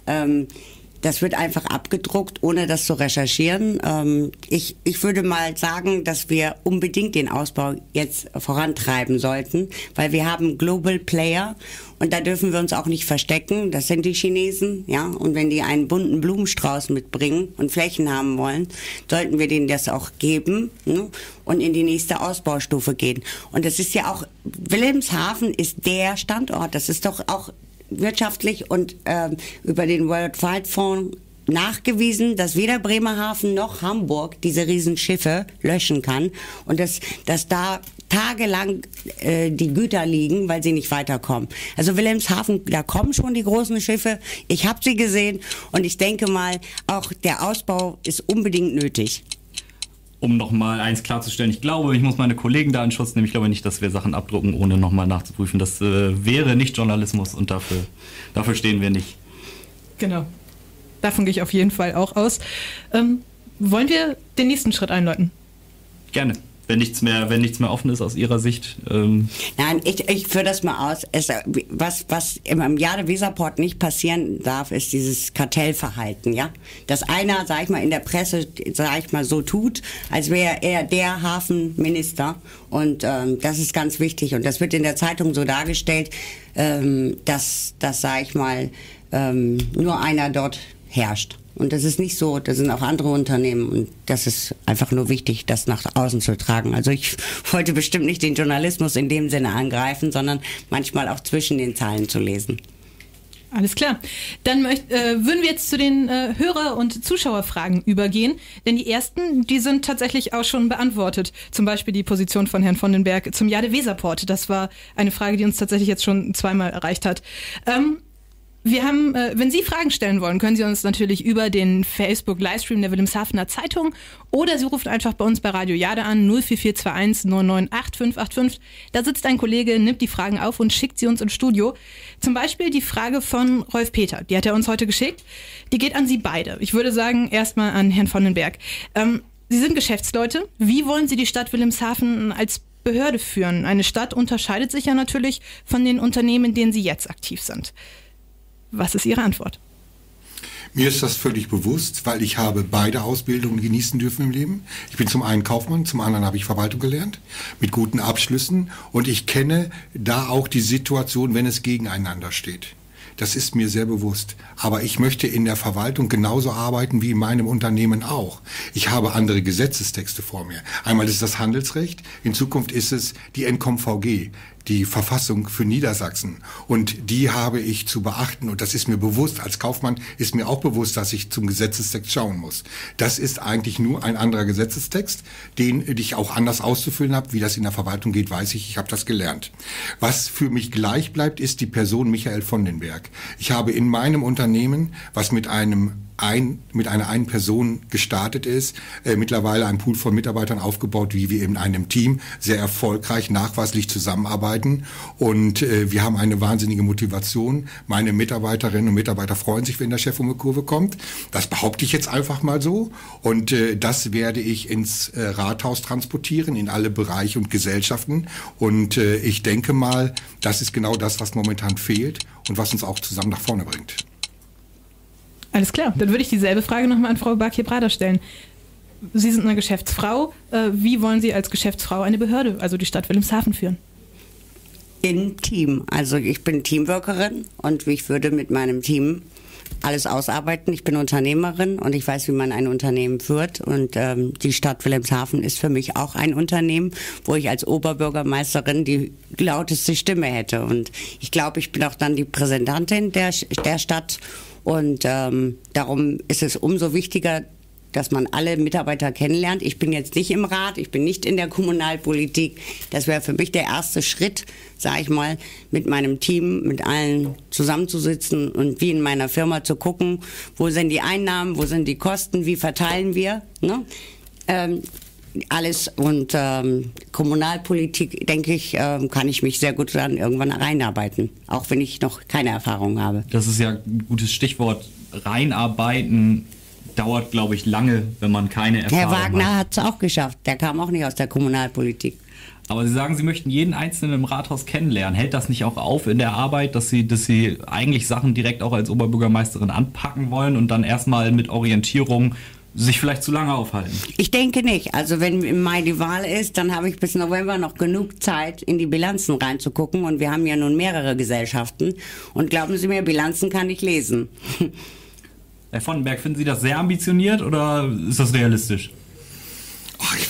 Das wird einfach abgedruckt, ohne das zu recherchieren. Ich würde mal sagen, dass wir unbedingt den Ausbau jetzt vorantreiben sollten, weil wir haben Global Player und da dürfen wir uns auch nicht verstecken. Das sind die Chinesen, ja. Und wenn die einen bunten Blumenstrauß mitbringen und Flächen haben wollen, sollten wir denen das auch geben, ne? Und in die nächste Ausbaustufe gehen. Und das ist ja auch, Wilhelmshaven ist der Standort. Das ist doch auch wirtschaftlich und über den World Wide Fonds nachgewiesen, dass weder Bremerhaven noch Hamburg diese Riesenschiffe löschen kann und dass da tagelang die Güter liegen, weil sie nicht weiterkommen. Also Wilhelmshaven, da kommen schon die großen Schiffe. Ich habe sie gesehen und ich denke mal, auch der Ausbau ist unbedingt nötig. Um nochmal eins klarzustellen, ich glaube, ich muss meine Kollegen da in Schutz nehmen. Ich glaube nicht, dass wir Sachen abdrucken, ohne nochmal nachzuprüfen. Das wäre nicht Journalismus und dafür stehen wir nicht. Genau. Davon gehe ich auf jeden Fall auch aus. Wollen wir den nächsten Schritt einläuten? Gerne. Wenn nichts mehr offen ist aus Ihrer Sicht. Nein, ich führe das mal aus. Was im Jade-Weserport nicht passieren darf, ist dieses Kartellverhalten, ja. Dass einer, sag ich mal, in der Presse, sag ich mal, so tut, als wäre er der Hafenminister. Und das ist ganz wichtig. Und das wird in der Zeitung so dargestellt, dass sag ich mal, nur einer dort herrscht. Und das ist nicht so, das sind auch andere Unternehmen und das ist einfach nur wichtig, das nach außen zu tragen. Also ich wollte bestimmt nicht den Journalismus in dem Sinne angreifen, sondern manchmal auch zwischen den Zeilen zu lesen. Alles klar. Dann würden wir jetzt zu den Hörer- und Zuschauerfragen übergehen, denn die ersten, die sind tatsächlich auch schon beantwortet. Zum Beispiel die Position von Herrn von den Berg zum Jade-Weserport. Das war eine Frage, die uns tatsächlich jetzt schon zweimal erreicht hat. Wir haben, wenn Sie Fragen stellen wollen, können Sie uns natürlich über den Facebook-Livestream der Wilhelmshavener Zeitung oder Sie rufen einfach bei uns bei Radio Jade an 04421 998 585. Da sitzt ein Kollege, nimmt die Fragen auf und schickt sie uns ins Studio. Zum Beispiel die Frage von Rolf Peter, die hat er uns heute geschickt. Die geht an Sie beide. Ich würde sagen, erstmal an Herrn von den Berg. Sie sind Geschäftsleute. Wie wollen Sie die Stadt Wilhelmshaven als Behörde führen? Eine Stadt unterscheidet sich ja natürlich von den Unternehmen, in denen Sie jetzt aktiv sind. Was ist Ihre Antwort? Mir ist das völlig bewusst, weil ich habe beide Ausbildungen genießen dürfen im Leben. Ich bin zum einen Kaufmann, zum anderen habe ich Verwaltung gelernt, mit guten Abschlüssen. Und ich kenne da auch die Situation, wenn es gegeneinander steht. Das ist mir sehr bewusst. Aber ich möchte in der Verwaltung genauso arbeiten wie in meinem Unternehmen auch. Ich habe andere Gesetzestexte vor mir. Einmal ist das Handelsrecht, in Zukunft ist es die NKVG, die Verfassung für Niedersachsen. Und die habe ich zu beachten. Und das ist mir bewusst. Als Kaufmann ist mir auch bewusst, dass ich zum Gesetzestext schauen muss. Das ist eigentlich nur ein anderer Gesetzestext, den ich auch anders auszufüllen habe. Wie das in der Verwaltung geht, weiß ich. Ich habe das gelernt. Was für mich gleich bleibt, ist die Person Michael von den Berg. Ich habe in meinem Unternehmen, was mit einer einen Person gestartet ist, mittlerweile ein Pool von Mitarbeitern aufgebaut, wie wir in einem Team sehr erfolgreich nachweislich zusammenarbeiten. Und wir haben eine wahnsinnige Motivation. Meine Mitarbeiterinnen und Mitarbeiter freuen sich, wenn der Chef um die Kurve kommt. Das behaupte ich jetzt einfach mal so. Und das werde ich ins Rathaus transportieren, in alle Bereiche und Gesellschaften. Und ich denke mal, das ist genau das, was momentan fehlt und was uns auch zusammen nach vorne bringt. Alles klar, dann würde ich dieselbe Frage nochmal an Frau Bakir-Brader stellen. Sie sind eine Geschäftsfrau. Wie wollen Sie als Geschäftsfrau eine Behörde, also die Stadt Wilhelmshaven, führen? Im Team. Also ich bin Teamworkerin und ich würde mit meinem Team alles ausarbeiten. Ich bin Unternehmerin und ich weiß, wie man ein Unternehmen führt. Und die Stadt Wilhelmshaven ist für mich auch ein Unternehmen, wo ich als Oberbürgermeisterin die lauteste Stimme hätte. Und ich glaube, ich bin auch dann die Repräsentantin der Stadt. Und darum ist es umso wichtiger, dass man alle Mitarbeiter kennenlernt. Ich bin jetzt nicht im Rat, ich bin nicht in der Kommunalpolitik. Das wäre für mich der erste Schritt, sage ich mal, mit meinem Team, mit allen zusammenzusitzen und wie in meiner Firma zu gucken, wo sind die Einnahmen, wo sind die Kosten, wie verteilen wir, ne? Alles und Kommunalpolitik, denke ich, kann ich mich sehr gut dann irgendwann reinarbeiten, auch wenn ich noch keine Erfahrung habe. Das ist ja ein gutes Stichwort. Reinarbeiten dauert, glaube ich, lange, wenn man keine Erfahrung hat. Herr Wagner hat es auch geschafft, der kam auch nicht aus der Kommunalpolitik. Aber Sie sagen, Sie möchten jeden Einzelnen im Rathaus kennenlernen. Hält das nicht auch auf in der Arbeit, dass Sie eigentlich Sachen direkt auch als Oberbürgermeisterin anpacken wollen und dann erstmal mit Orientierung sich vielleicht zu lange aufhalten? Ich denke nicht. Also wenn im Mai die Wahl ist, dann habe ich bis November noch genug Zeit, in die Bilanzen reinzugucken. Und wir haben ja nun mehrere Gesellschaften. Und glauben Sie mir, Bilanzen kann ich lesen. Herr von den Berg, finden Sie das sehr ambitioniert oder ist das realistisch?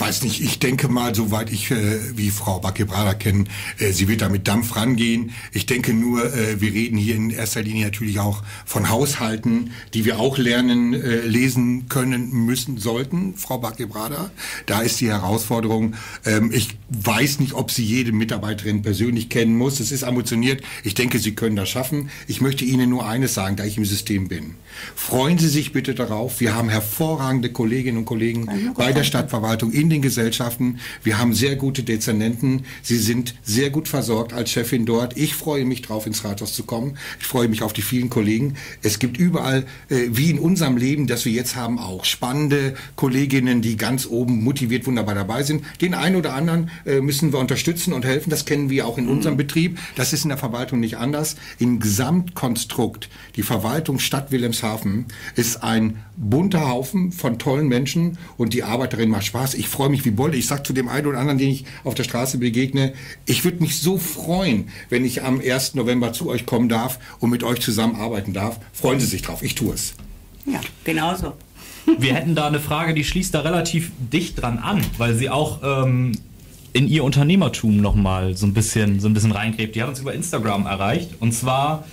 weiß nicht, ich denke mal, soweit ich wie Frau Backe-Brader kenne, sie wird da mit Dampf rangehen. Ich denke nur, wir reden hier in erster Linie natürlich auch von Haushalten, die wir auch lernen, lesen können, müssen, sollten, Frau Backe-Brader. Da ist die Herausforderung. Ich weiß nicht, ob sie jede Mitarbeiterin persönlich kennen muss. Es ist ambitioniert. Ich denke, Sie können das schaffen. Ich möchte Ihnen nur eines sagen, da ich im System bin. Freuen Sie sich bitte darauf. Wir haben hervorragende Kolleginnen und Kollegen bei der Stadtverwaltung, in den Gesellschaften. Wir haben sehr gute Dezernenten. Sie sind sehr gut versorgt als Chefin dort. Ich freue mich drauf, ins Rathaus zu kommen. Ich freue mich auf die vielen Kollegen. Es gibt überall, wie in unserem Leben, das wir jetzt haben, auch spannende Kolleginnen, die ganz oben motiviert wunderbar dabei sind. Den einen oder anderen müssen wir unterstützen und helfen. Das kennen wir auch in unserem Betrieb. Das ist in der Verwaltung nicht anders. Im Gesamtkonstrukt, die Verwaltung Stadt Wilhelmshaven ist ein bunter Haufen von tollen Menschen und die Arbeit darin macht Spaß. Ich freue mich wie Bolle. Ich sage zu dem einen oder anderen, den ich auf der Straße begegne, ich würde mich so freuen, wenn ich am 1. November zu euch kommen darf und mit euch zusammenarbeiten darf. Freuen Sie sich drauf. Ich tue es. Ja, genauso. Wir hätten da eine Frage, die schließt da relativ dicht dran an, weil sie auch in ihr Unternehmertum nochmal so ein bisschen reingräbt. Die hat uns über Instagram erreicht. Und zwar,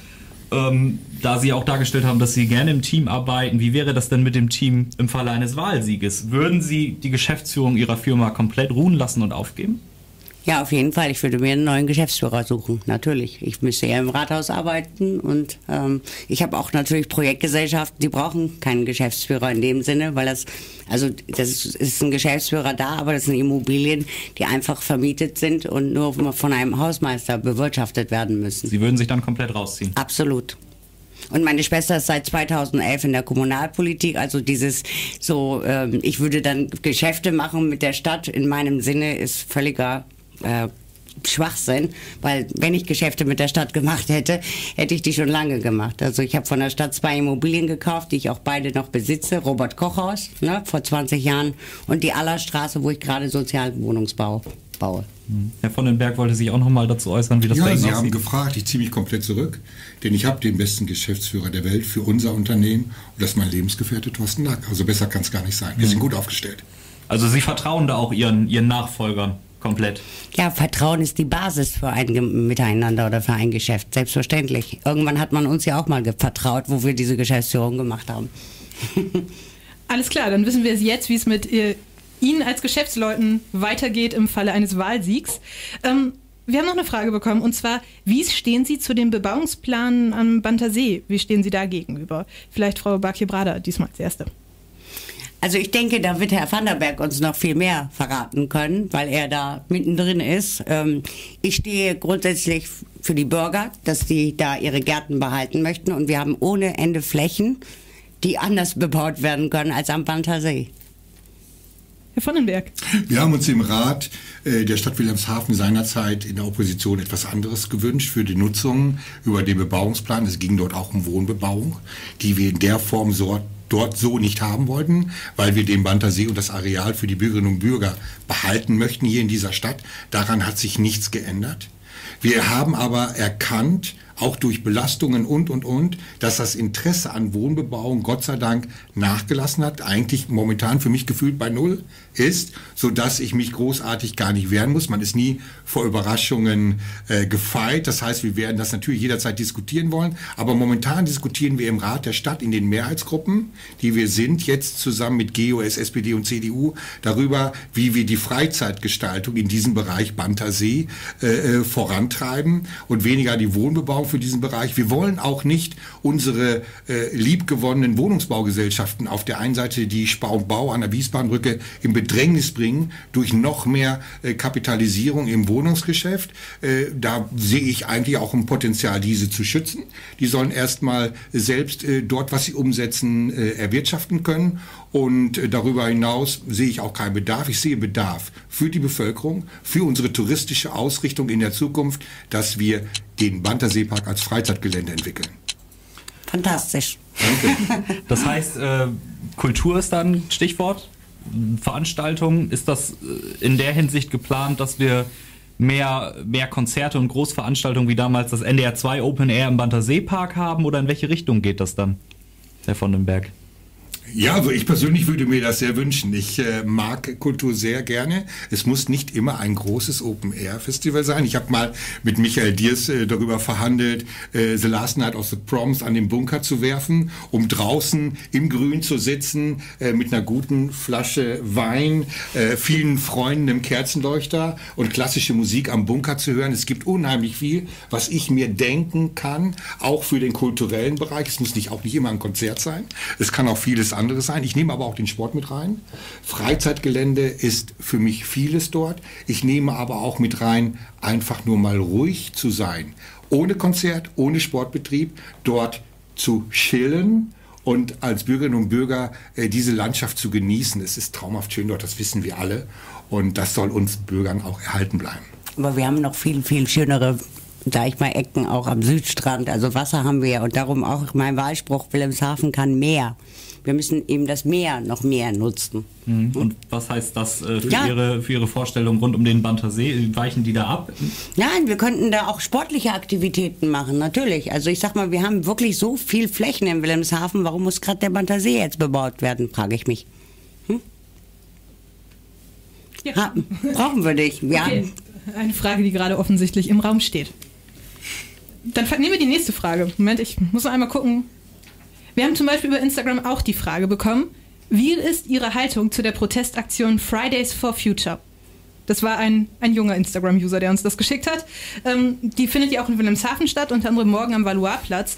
da Sie auch dargestellt haben, dass Sie gerne im Team arbeiten, wie wäre das denn mit dem Team im Falle eines Wahlsieges? Würden Sie die Geschäftsführung Ihrer Firma komplett ruhen lassen und aufgeben? Ja, auf jeden Fall. Ich würde mir einen neuen Geschäftsführer suchen, natürlich. Ich müsste ja im Rathaus arbeiten und ich habe auch natürlich Projektgesellschaften, die brauchen keinen Geschäftsführer in dem Sinne, weil das ist ein Geschäftsführer da, aber das sind Immobilien, die einfach vermietet sind und nur von einem Hausmeister bewirtschaftet werden müssen. Sie würden sich dann komplett rausziehen? Absolut. Und meine Schwester ist seit 2011 in der Kommunalpolitik, also dieses so, ich würde dann Geschäfte machen mit der Stadt, in meinem Sinne ist völliger Schwachsinn, weil wenn ich Geschäfte mit der Stadt gemacht hätte, hätte ich die schon lange gemacht. Also ich habe von der Stadt 2 Immobilien gekauft, die ich auch beide noch besitze, Robert-Koch-Haus, ne, vor 20 Jahren und die Allerstraße, wo ich gerade Sozialwohnungsbau baue. Herr von den Berg wollte sich auch noch mal dazu äußern, wie das bei Ihnen aussieht. Sie haben gefragt, ich ziehe mich komplett zurück, denn ich habe den besten Geschäftsführer der Welt für unser Unternehmen und das ist mein Lebensgefährte Thorsten Lack. Also besser kann es gar nicht sein. Wir sind gut aufgestellt. Also Sie vertrauen da auch Ihren Nachfolgern komplett? Ja, Vertrauen ist die Basis für ein Miteinander oder für ein Geschäft, selbstverständlich. Irgendwann hat man uns ja auch mal vertraut, wo wir diese Geschäftsführung gemacht haben. Alles klar, dann wissen wir jetzt, wie es mit Ihnen als Geschäftsleuten weitergeht im Falle eines Wahlsiegs. Wir haben noch eine Frage bekommen, und zwar, wie stehen Sie zu den Bebauungsplänen am Banter See? Wie stehen Sie da gegenüber? Vielleicht Frau Backe-Brader diesmal als Erste. Also ich denke, da wird Herr Van der Berg uns noch viel mehr verraten können, weil er da mittendrin ist. Ich stehe grundsätzlich für die Bürger, dass die da ihre Gärten behalten möchten. Und wir haben ohne Ende Flächen, die anders bebaut werden können als am Banter See. Herr von den Berg. Wir haben uns im Rat der Stadt Wilhelmshaven seinerzeit in der Opposition etwas anderes gewünscht für die Nutzung über den Bebauungsplan. Es ging dort auch um Wohnbebauung, die wir in der Form dort so nicht haben wollten, weil wir den Banter See und das Areal für die Bürgerinnen und Bürger behalten möchten hier in dieser Stadt. Daran hat sich nichts geändert. Wir haben aber erkannt, auch durch Belastungen und, dass das Interesse an Wohnbebauung Gott sei Dank nachgelassen hat, eigentlich momentan für mich gefühlt bei null ist, sodass ich mich großartig gar nicht wehren muss. Man ist nie vor Überraschungen gefeit. Das heißt, wir werden das natürlich jederzeit diskutieren wollen. Aber momentan diskutieren wir im Rat der Stadt in den Mehrheitsgruppen, die wir sind, jetzt zusammen mit GOS, SPD und CDU, darüber, wie wir die Freizeitgestaltung in diesem Bereich Banter See vorantreiben und weniger die Wohnbebauung für diesen Bereich. Wir wollen auch nicht unsere liebgewonnenen Wohnungsbaugesellschaften auf der einen Seite die Spar und Bau an der Wiesbadenbrücke im Bedrängnis bringen durch noch mehr Kapitalisierung im Wohnungsgeschäft. Da sehe ich eigentlich auch ein Potenzial, diese zu schützen. Die sollen erstmal selbst dort, was sie umsetzen, erwirtschaften können. Und darüber hinaus sehe ich auch keinen Bedarf. Ich sehe Bedarf für die Bevölkerung, für unsere touristische Ausrichtung in der Zukunft, dass wir den Banter Seepark als Freizeitgelände entwickeln. Fantastisch. Danke. Das heißt, Kultur ist da ein Stichwort. Veranstaltungen, ist das in der Hinsicht geplant, dass wir mehr Konzerte und Großveranstaltungen wie damals das NDR 2 Open Air im Banter Seepark haben, oder in welche Richtung geht das dann, Herr von den Berg? Ja, also ich persönlich würde mir das sehr wünschen. Ich mag Kultur sehr gerne. Es muss nicht immer ein großes Open-Air-Festival sein. Ich habe mal mit Michael Diers darüber verhandelt, The Last Night of the Proms an den Bunker zu werfen, um draußen im Grün zu sitzen, mit einer guten Flasche Wein, vielen Freunden im Kerzenleuchter und klassische Musik am Bunker zu hören. Es gibt unheimlich viel, was ich mir denken kann, auch für den kulturellen Bereich. Es muss auch nicht immer ein Konzert sein. Es kann auch vieles anderes sein. Ich nehme aber auch den Sport mit rein. Freizeitgelände ist für mich vieles dort. Ich nehme aber auch mit rein, einfach nur mal ruhig zu sein. Ohne Konzert, ohne Sportbetrieb, dort zu chillen und als Bürgerinnen und Bürger diese Landschaft zu genießen. Es ist traumhaft schön dort, das wissen wir alle. Und das soll uns Bürgern auch erhalten bleiben. Aber wir haben noch viel, viel schönere, sag ich mal, Ecken auch am Südstrand. Also Wasser haben wir und darum auch mein Wahlspruch, Wilhelmshaven kann mehr. Wir müssen eben das Meer noch mehr nutzen. Und was heißt das für Ihre Vorstellung rund um den Banter See? Weichen die da ab? Nein, wir könnten da auch sportliche Aktivitäten machen, natürlich. Also ich sag mal, wir haben wirklich so viel Flächen in Wilhelmshaven. Warum muss gerade der Banter See jetzt bebaut werden, frage ich mich. Ja. Brauchen wir nicht. Wir haben eine Frage, die gerade offensichtlich im Raum steht. Dann nehmen wir die nächste Frage. Moment, ich muss noch einmal gucken. Wir haben zum Beispiel über Instagram auch die Frage bekommen, wie ist Ihre Haltung zu der Protestaktion Fridays for Future? Das war ein junger Instagram-User, der uns das geschickt hat. Die findet ja auch in Wilhelmshaven statt, unter anderem morgen am Valois-Platz.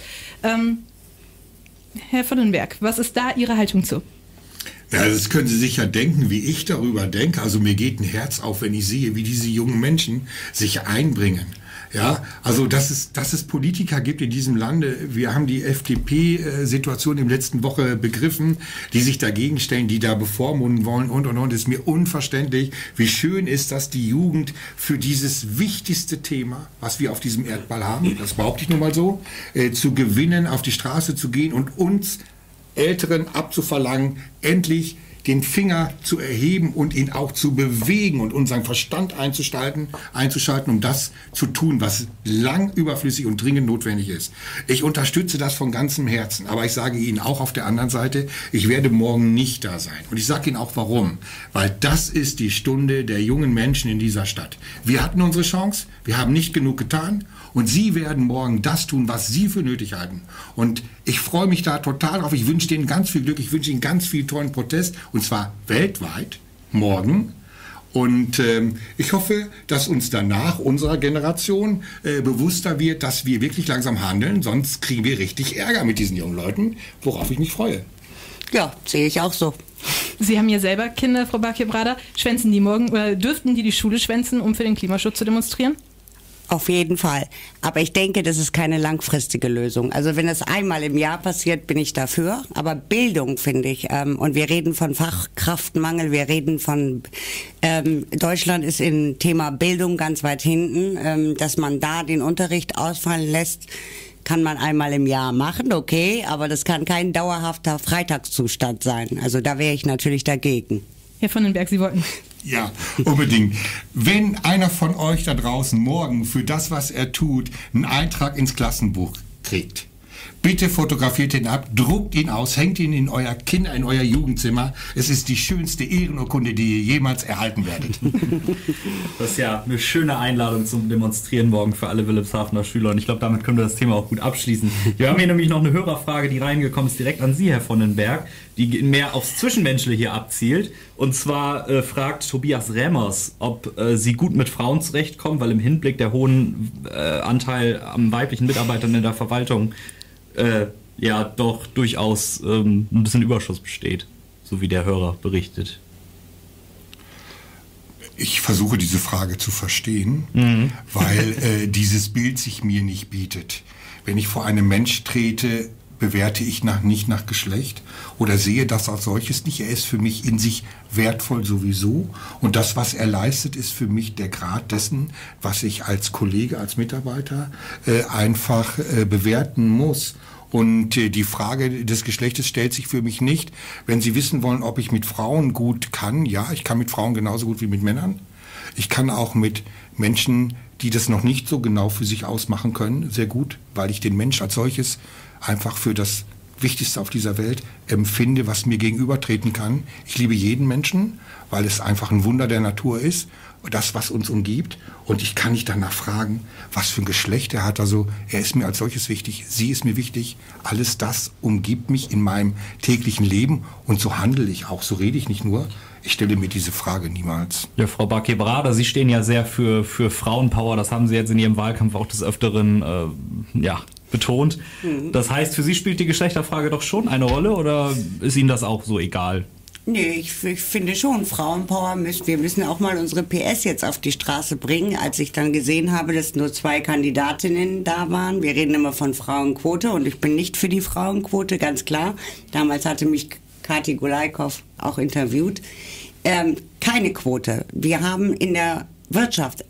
Herr von den Berg, was ist da Ihre Haltung zu? Ja, das können Sie sicher denken, wie ich darüber denke. Also mir geht ein Herz auf, wenn ich sehe, wie diese jungen Menschen sich einbringen. Ja, also dass es Politiker gibt in diesem Lande. Wir haben die FDP-Situation in der letzten Woche begriffen, die sich dagegen stellen, die da bevormunden wollen und. Ist mir unverständlich, wie schön ist das, die Jugend für dieses wichtigste Thema, was wir auf diesem Erdball haben, das behaupte ich nun mal so, zu gewinnen, auf die Straße zu gehen und uns Älteren abzuverlangen, endlich den Finger zu erheben und ihn auch zu bewegen und unseren Verstand einzuschalten, um das zu tun, was lang überflüssig und dringend notwendig ist. Ich unterstütze das von ganzem Herzen, aber ich sage Ihnen auch auf der anderen Seite, ich werde morgen nicht da sein. Und ich sage Ihnen auch warum. Weil das ist die Stunde der jungen Menschen in dieser Stadt. Wir hatten unsere Chance, wir haben nicht genug getan und Sie werden morgen das tun, was Sie für nötig halten. Und ich freue mich da total drauf. Ich wünsche denen ganz viel Glück. Ich wünsche Ihnen ganz viel tollen Protest. Und zwar weltweit, morgen. Und ich hoffe, dass uns danach, unserer Generation, bewusster wird, dass wir wirklich langsam handeln. Sonst kriegen wir richtig Ärger mit diesen jungen Leuten, worauf ich mich freue. Ja, sehe ich auch so. Sie haben ja selber Kinder, Frau Bakir-Brada. Schwänzen die morgen oder dürften die Schule schwänzen, um für den Klimaschutz zu demonstrieren? Auf jeden Fall. Aber ich denke, das ist keine langfristige Lösung. Also wenn es einmal im Jahr passiert, bin ich dafür. Aber Bildung, finde ich, und wir reden von Fachkraftmangel, wir reden von, Deutschland ist im Thema Bildung ganz weit hinten, dass man da den Unterricht ausfallen lässt, kann man einmal im Jahr machen, okay, aber das kann kein dauerhafter Freitagszustand sein. Also da wäre ich natürlich dagegen. Herr von den Berg, Sie wollten... Ja, unbedingt. Wenn einer von euch da draußen morgen für das, was er tut, einen Eintrag ins Klassenbuch kriegt, bitte fotografiert ihn ab, druckt ihn aus, hängt ihn in euer in euer Jugendzimmer. Es ist die schönste Ehrenurkunde, die ihr jemals erhalten werdet. Das ist ja eine schöne Einladung zum Demonstrieren morgen für alle Wilhelmshavener Schüler. Und ich glaube, damit können wir das Thema auch gut abschließen. Wir haben hier nämlich noch eine Hörerfrage, die reingekommen ist, direkt an Sie, Herr von den Berg, die mehr aufs Zwischenmenschliche hier abzielt. Und zwar fragt Tobias Remmers, ob Sie gut mit Frauen zurechtkommen, weil im Hinblick der hohen Anteil an weiblichen Mitarbeitern in der Verwaltung ja doch durchaus ein bisschen Überschuss besteht, so wie der Hörer berichtet. Ich versuche diese Frage zu verstehen, weil dieses Bild sich mir nicht bietet. Wenn ich vor einem Mensch trete, bewerte ich nicht nach Geschlecht oder sehe das als solches nicht. Er ist für mich in sich wertvoll sowieso. Und das, was er leistet, ist für mich der Grad dessen, was ich als Kollege, als Mitarbeiter einfach bewerten muss. Und die Frage des Geschlechtes stellt sich für mich nicht. Wenn Sie wissen wollen, ob ich mit Frauen gut kann, ja, ich kann mit Frauen genauso gut wie mit Männern. Ich kann auch mit Menschen, die das noch nicht so genau für sich ausmachen können, sehr gut, weil ich den Mensch als solches einfach für das Wichtigste auf dieser Welt empfinde, was mir gegenübertreten kann. Ich liebe jeden Menschen, weil es einfach ein Wunder der Natur ist, das, was uns umgibt. Und ich kann nicht danach fragen, was für ein Geschlecht er hat. Also er ist mir als solches wichtig, sie ist mir wichtig. Alles das umgibt mich in meinem täglichen Leben und so handle ich auch, so rede ich nicht nur. Ich stelle mir diese Frage niemals. Ja, Frau Barquebrada, Sie stehen ja sehr für Frauenpower. Das haben Sie jetzt in Ihrem Wahlkampf auch des Öfteren betont. Das heißt, für Sie spielt die Geschlechterfrage doch schon eine Rolle oder ist Ihnen das auch so egal? Nee, ich finde schon, Frauenpower wir müssen auch mal unsere PS jetzt auf die Straße bringen. Als ich dann gesehen habe, dass nur 2 Kandidatinnen da waren, wir reden immer von Frauenquote und ich bin nicht für die Frauenquote, ganz klar. Damals hatte mich Kati Gulaikow auch interviewt. Keine Quote. Wir haben in der Wirtschaft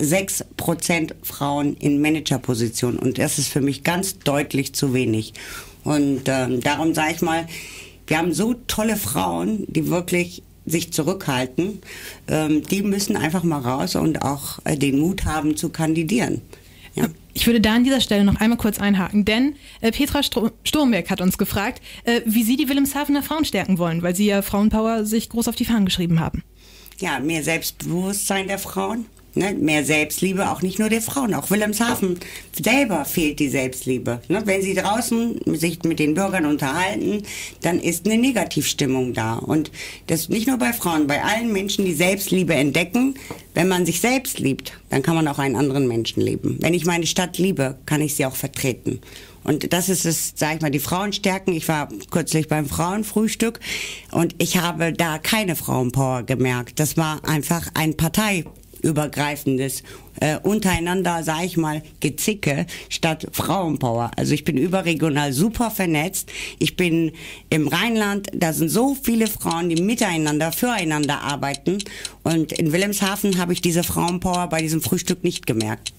6% Frauen in Managerpositionen und das ist für mich ganz deutlich zu wenig. Und darum sage ich mal, wir haben so tolle Frauen, die wirklich sich zurückhalten. Die müssen einfach mal raus und auch den Mut haben zu kandidieren. Ja. Ich würde da an dieser Stelle noch einmal kurz einhaken, denn Petra Sturmberg hat uns gefragt, wie Sie die Wilhelmshavener Frauen stärken wollen, weil Sie ja Frauenpower sich groß auf die Fahnen geschrieben haben. Ja, mehr Selbstbewusstsein der Frauen. Ne, mehr Selbstliebe, auch nicht nur der Frauen, auch Wilhelmshaven selber fehlt die Selbstliebe. Ne, wenn sie draußen sich mit den Bürgern unterhalten, dann ist eine Negativstimmung da. Und das nicht nur bei Frauen, bei allen Menschen, die Selbstliebe entdecken. Wenn man sich selbst liebt, dann kann man auch einen anderen Menschen lieben. Wenn ich meine Stadt liebe, kann ich sie auch vertreten. Und das ist es, sag ich mal, die Frauen stärken. Ich war kürzlich beim Frauenfrühstück und ich habe da keine Frauenpower gemerkt. Das war einfach ein parteiübergreifendes untereinander, sage ich mal, Gezicke statt Frauenpower. Also ich bin überregional super vernetzt. Ich bin im Rheinland, da sind so viele Frauen, die miteinander, füreinander arbeiten. Und in Wilhelmshaven habe ich diese Frauenpower bei diesem Frühstück nicht gemerkt.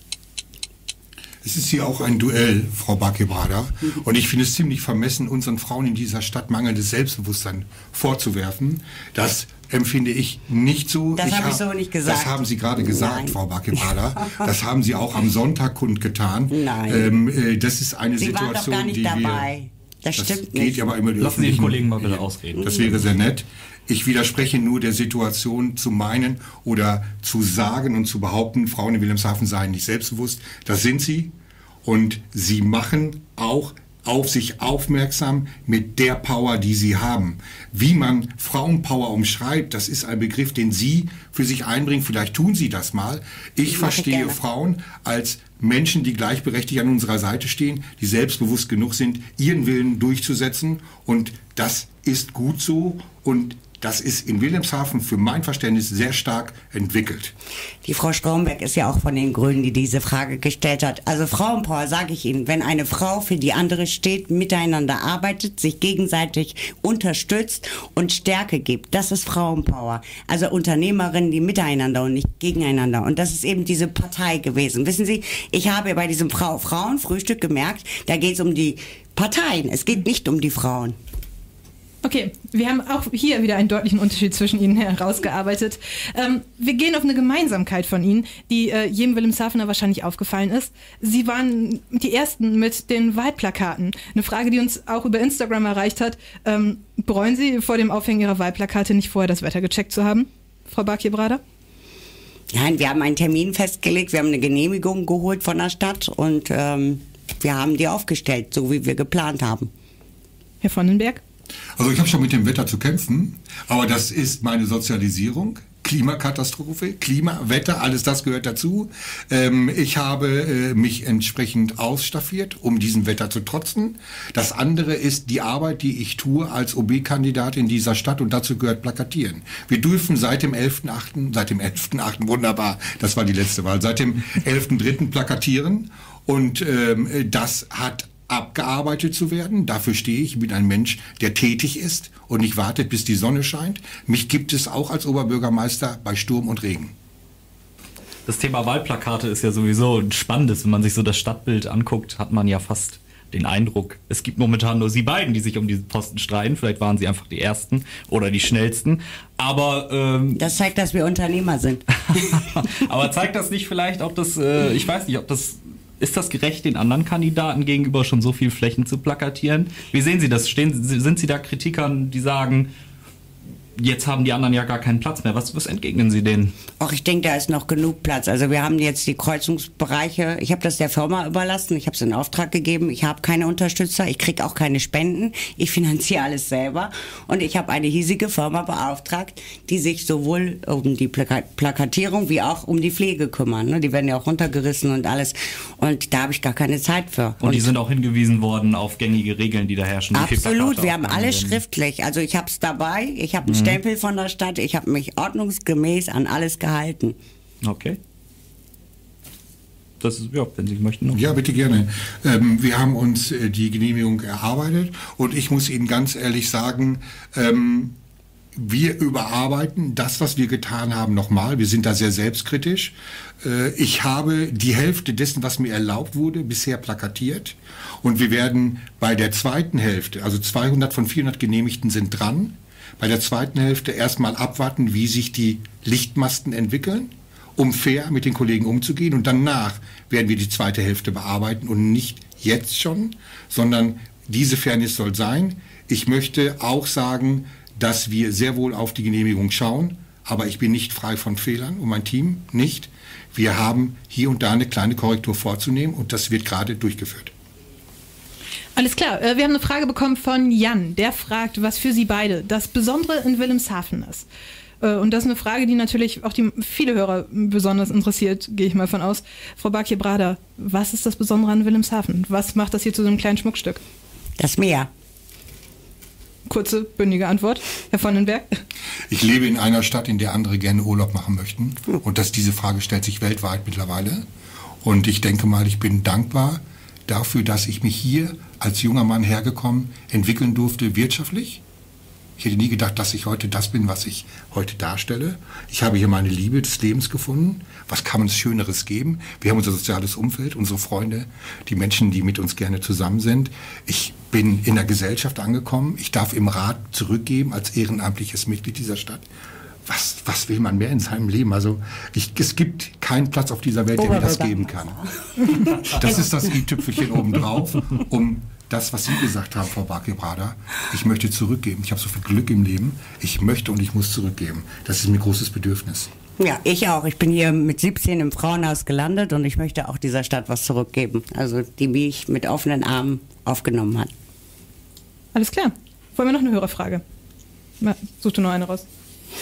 Es ist hier auch ein Duell, Frau Barquebrada. Und ich finde es ziemlich vermessen, unseren Frauen in dieser Stadt mangelndes Selbstbewusstsein vorzuwerfen. Das empfinde ich nicht so. Das habe ich so nicht gesagt. Das haben Sie gerade gesagt, Nein. Frau Barquebrada. Das haben Sie auch am Sonntag kundgetan. Nein. Das ist eine Sie Situation, waren doch gar nicht die dabei. Das stimmt nicht. Geht aber immer Lassen Sie den Kollegen mal bitte ausreden. Das wäre sehr nett. Ich widerspreche nur der Situation zu meinen oder zu sagen und zu behaupten, Frauen in Wilhelmshaven seien nicht selbstbewusst. Das sind sie. Und sie machen auch auf sich aufmerksam mit der Power, die sie haben. Wie man Frauenpower umschreibt, das ist ein Begriff, den Sie für sich einbringen. Vielleicht tun Sie das mal. Ich verstehe Frauen als Menschen, die gleichberechtigt an unserer Seite stehen, die selbstbewusst genug sind, ihren Willen durchzusetzen. Und das ist gut so und das ist in Wilhelmshaven für mein Verständnis sehr stark entwickelt. Die Frau Stromberg ist ja auch von den Grünen, die diese Frage gestellt hat. Also Frauenpower, sage ich Ihnen, wenn eine Frau für die andere steht, miteinander arbeitet, sich gegenseitig unterstützt und Stärke gibt, das ist Frauenpower. Also Unternehmerinnen, die miteinander und nicht gegeneinander. Und das ist eben diese Partei gewesen. Wissen Sie, ich habe bei diesem Frauenfrühstück gemerkt, da geht es um die Parteien, es geht nicht um die Frauen. Okay, wir haben auch hier wieder einen deutlichen Unterschied zwischen Ihnen herausgearbeitet. Wir gehen auf eine Gemeinsamkeit von Ihnen, die jedem Wilhelmshavener wahrscheinlich aufgefallen ist. Sie waren die Ersten mit den Wahlplakaten. Eine Frage, die uns auch über Instagram erreicht hat. Bereuen Sie vor dem Aufhängen Ihrer Wahlplakate nicht vorher das Wetter gecheckt zu haben, Frau Barquebrada? Nein, wir haben einen Termin festgelegt, wir haben eine Genehmigung geholt von der Stadt und wir haben die aufgestellt, so wie wir geplant haben. Herr Vonnenberg? Also ich habe schon mit dem Wetter zu kämpfen, aber das ist meine Sozialisierung. Klimakatastrophe, Klimawetter, alles das gehört dazu. Ich habe mich entsprechend ausstaffiert, um diesem Wetter zu trotzen. Das andere ist die Arbeit, die ich tue als OB-Kandidat in dieser Stadt und dazu gehört Plakatieren. Wir dürfen seit dem 11.8., wunderbar, das war die letzte Wahl, seit dem 11.3. plakatieren und das hat abgearbeitet zu werden. Dafür stehe ich. Ich bin ein Mensch, der tätig ist und nicht wartet, bis die Sonne scheint. Mich gibt es auch als Oberbürgermeister bei Sturm und Regen. Das Thema Wahlplakate ist ja sowieso ein spannendes. Wenn man sich so das Stadtbild anguckt, hat man ja fast den Eindruck, es gibt momentan nur Sie beiden, die sich um diesen Posten streiten. Vielleicht waren Sie einfach die Ersten oder die Schnellsten. Aber das zeigt, dass wir Unternehmer sind. aber zeigt das nicht vielleicht auch das, ich weiß nicht, ob das Ist das gerecht, den anderen Kandidaten gegenüber schon so viel Flächen zu plakatieren? Wie sehen Sie das? Sind Sie da Kritikern, die sagen, jetzt haben die anderen ja gar keinen Platz mehr? Was entgegnen Sie denen? Ach, ich denke, da ist noch genug Platz. Also wir haben jetzt die Kreuzungsbereiche. Ich habe das der Firma überlassen. Ich habe es in Auftrag gegeben. Ich habe keine Unterstützer. Ich kriege auch keine Spenden. Ich finanziere alles selber. Und ich habe eine hiesige Firma beauftragt, die sich sowohl um die Plakatierung wie auch um die Pflege kümmern. Ne? Die werden ja auch runtergerissen und alles. Und da habe ich gar keine Zeit für. Und die sind auch hingewiesen worden auf gängige Regeln, die da herrschen. Absolut. Wir haben alles schriftlich. Also ich habe es dabei. Ich habe einen Stempel von der Stadt. Ich habe mich ordnungsgemäß an alles gehalten. Okay. Das ist, ja, wenn Sie möchten. Noch. Ja, bitte gerne. Wir haben uns die Genehmigung erarbeitet und ich muss Ihnen ganz ehrlich sagen, wir überarbeiten das, was wir getan haben, nochmal. Wir sind da sehr selbstkritisch. Ich habe die Hälfte dessen, was mir erlaubt wurde, bisher plakatiert. Und wir werden bei der zweiten Hälfte, also 200 von 400 Genehmigten sind dran, bei der zweiten Hälfte erstmal abwarten, wie sich die Lichtmasten entwickeln, um fair mit den Kollegen umzugehen. Und danach werden wir die zweite Hälfte bearbeiten und nicht jetzt schon, sondern diese Fairness soll sein. Ich möchte auch sagen, dass wir sehr wohl auf die Genehmigung schauen, aber ich bin nicht frei von Fehlern und mein Team nicht. Wir haben hier und da eine kleine Korrektur vorzunehmen und das wird gerade durchgeführt. Alles klar, wir haben eine Frage bekommen von Jan. Der fragt, was für Sie beide das Besondere in Wilhelmshaven ist. Und das ist eine Frage, die natürlich auch viele Hörer besonders interessiert, gehe ich mal von aus. Frau Bakje-Brader, was ist das Besondere an Wilhelmshaven? Was macht das hier zu so einem kleinen Schmuckstück? Das Meer. Kurze, bündige Antwort. Herr von den Berg? Ich lebe in einer Stadt, in der andere gerne Urlaub machen möchten. Und diese Frage stellt sich weltweit mittlerweile. Und ich denke mal, ich bin dankbar dafür, dass ich mich hier als junger Mann hergekommen entwickeln durfte wirtschaftlich. Ich hätte nie gedacht, dass ich heute das bin, was ich heute darstelle. Ich habe hier meine Liebe des Lebens gefunden. Was kann uns Schöneres geben? Wir haben unser soziales Umfeld, unsere Freunde, die Menschen, die mit uns gerne zusammen sind. Ich bin in der Gesellschaft angekommen. Ich darf im Rat zurückgeben als ehrenamtliches Mitglied dieser Stadt. Was will man mehr in seinem Leben? Also es gibt keinen Platz auf dieser Welt, der mir das geben kann. Das ist das i-Tüpfelchen obendrauf, um das, was Sie gesagt haben, Frau Bakje-Brader, ich möchte zurückgeben. Ich habe so viel Glück im Leben. Ich möchte und ich muss zurückgeben. Das ist mir ein großes Bedürfnis. Ja, ich auch. Ich bin hier mit 17 im Frauenhaus gelandet und ich möchte auch dieser Stadt was zurückgeben. Also die mich mit offenen Armen aufgenommen hat. Alles klar. Wollen wir noch eine Hörerfrage? Such du noch eine raus.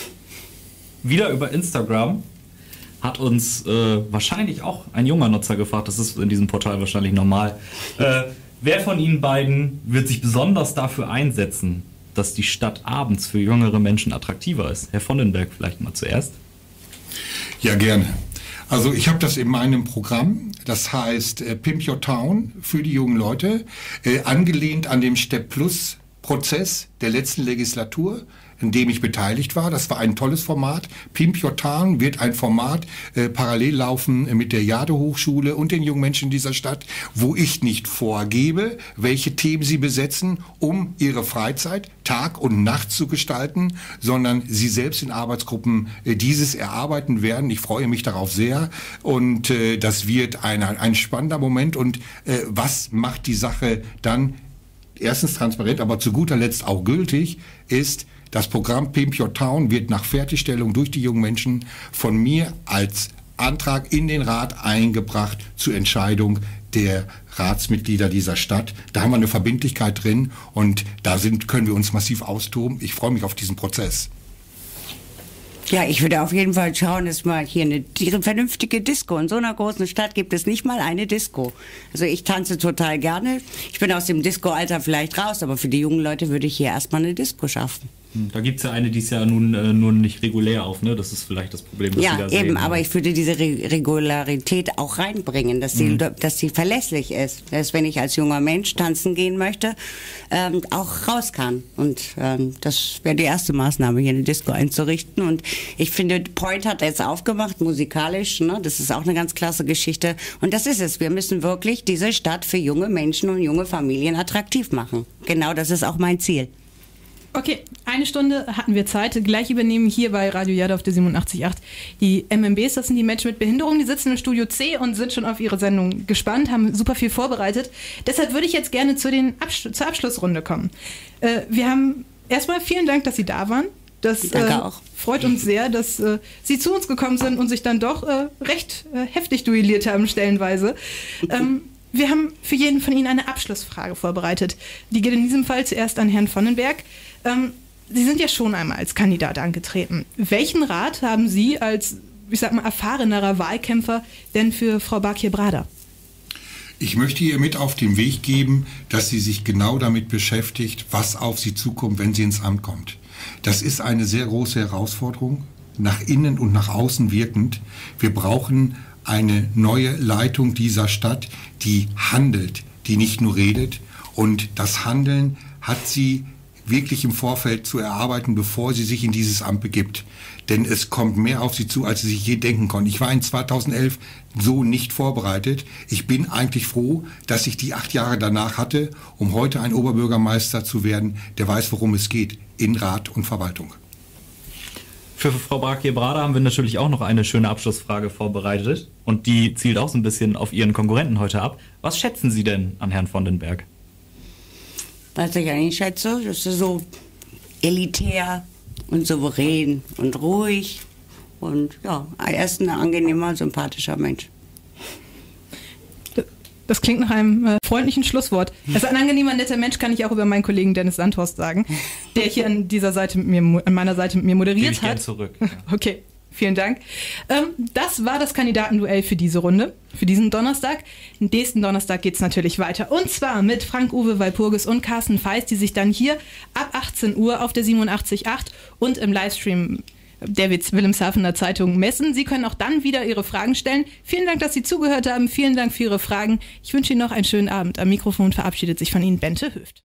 Wieder über Instagram hat uns wahrscheinlich auch ein junger Nutzer gefragt, das ist in diesem Portal wahrscheinlich normal. Wer von Ihnen beiden wird sich besonders dafür einsetzen, dass die Stadt abends für jüngere Menschen attraktiver ist? Herr von den Berg vielleicht mal zuerst. Ja, gerne. Also ich habe das in meinem Programm, das heißt Pimp Your Town für die jungen Leute, angelehnt an dem Step Plus Prozess der letzten Legislatur, in dem ich beteiligt war. Das war ein tolles Format. Pimp Your Town wird ein Format parallel laufen mit der Jade-Hochschule und den jungen Menschen dieser Stadt, wo ich nicht vorgebe, welche Themen sie besetzen, um ihre Freizeit Tag und Nacht zu gestalten, sondern sie selbst in Arbeitsgruppen dieses erarbeiten werden. Ich freue mich darauf sehr und das wird ein spannender Moment. Und was macht die Sache dann erstens transparent, aber zu guter Letzt auch gültig, ist, das Programm Pimp Your Town wird nach Fertigstellung durch die jungen Menschen von mir als Antrag in den Rat eingebracht zur Entscheidung der Ratsmitglieder dieser Stadt. Da haben wir eine Verbindlichkeit drin und da können wir uns massiv austoben. Ich freue mich auf diesen Prozess. Ja, ich würde auf jeden Fall schauen, dass mal hier eine vernünftige Disco. In so einer großen Stadt gibt es nicht mal eine Disco. Also ich tanze total gerne. Ich bin aus dem Disco-Alter vielleicht raus, aber für die jungen Leute würde ich hier erstmal eine Disco schaffen. Da gibt es ja eine, die ist ja nun nicht regulär auf, ne? Das ist vielleicht das Problem, das ja, Sie da sehen. Ja, eben, ne? aber ich würde diese Regularität auch reinbringen, dass sie verlässlich ist. Dass wenn ich als junger Mensch tanzen gehen möchte, auch raus kann. Und das wäre die erste Maßnahme, hier eine Disco einzurichten. Und ich finde, Point hat jetzt aufgemacht, musikalisch, ne? Das ist auch eine ganz klasse Geschichte. Und das ist es. Wir müssen wirklich diese Stadt für junge Menschen und junge Familien attraktiv machen. Genau, das ist auch mein Ziel. Okay, eine Stunde hatten wir Zeit. Gleich übernehmen hier bei Radio Jada auf der 87.8 die MMBs, das sind die Menschen mit Behinderung. Die sitzen im Studio C und sind schon auf ihre Sendung gespannt, haben super viel vorbereitet. Deshalb würde ich jetzt gerne zur Abschlussrunde kommen. Wir haben erstmal vielen Dank, dass Sie da waren. Das freut uns sehr, dass Sie zu uns gekommen sind und sich dann doch recht heftig duelliert haben, stellenweise. Wir haben für jeden von Ihnen eine Abschlussfrage vorbereitet. Die geht in diesem Fall zuerst an Herrn Vonnenberg. Sie sind ja schon einmal als Kandidat angetreten. Welchen Rat haben Sie als, ich sag mal, erfahrenerer Wahlkämpfer denn für Frau Bakir-Brader? Ich möchte ihr mit auf den Weg geben, dass sie sich genau damit beschäftigt, was auf sie zukommt, wenn sie ins Amt kommt. Das ist eine sehr große Herausforderung, nach innen und nach außen wirkend. Wir brauchen eine neue Leitung dieser Stadt, die handelt, die nicht nur redet. Und das Handeln hat sie wirklich im Vorfeld zu erarbeiten, bevor sie sich in dieses Amt begibt. Denn es kommt mehr auf sie zu, als sie sich je denken konnte. Ich war in 2011 so nicht vorbereitet. Ich bin eigentlich froh, dass ich die 8 Jahre danach hatte, um heute ein Oberbürgermeister zu werden, der weiß, worum es geht, in Rat und Verwaltung. Für Frau Bakir-Brader haben wir natürlich auch noch eine schöne Abschlussfrage vorbereitet. Und die zielt auch so ein bisschen auf Ihren Konkurrenten heute ab. Was schätzen Sie denn an Herrn Vonnenberg? Was ich eigentlich schätze, das ist so elitär und souverän und ruhig. Und ja, er ist ein angenehmer, sympathischer Mensch. Das klingt nach einem freundlichen Schlusswort. Er ist ein angenehmer, netter Mensch, kann ich auch über meinen Kollegen Dennis Sandhorst sagen, der hier an meiner Seite mit mir moderiert Gebe ich hat. gern zurück. Ja. Okay, vielen Dank. Das war das Kandidatenduell für diese Runde, für diesen Donnerstag. Nächsten Donnerstag geht es natürlich weiter. Und zwar mit Frank-Uwe Walpurgis und Carsten Feist, die sich dann hier ab 18 Uhr auf der 87.8 und im Livestream der Wilhelmshavener Zeitung messen. Sie können auch dann wieder Ihre Fragen stellen. Vielen Dank, dass Sie zugehört haben. Vielen Dank für Ihre Fragen. Ich wünsche Ihnen noch einen schönen Abend. Am Mikrofon verabschiedet sich von Ihnen Bente Höft.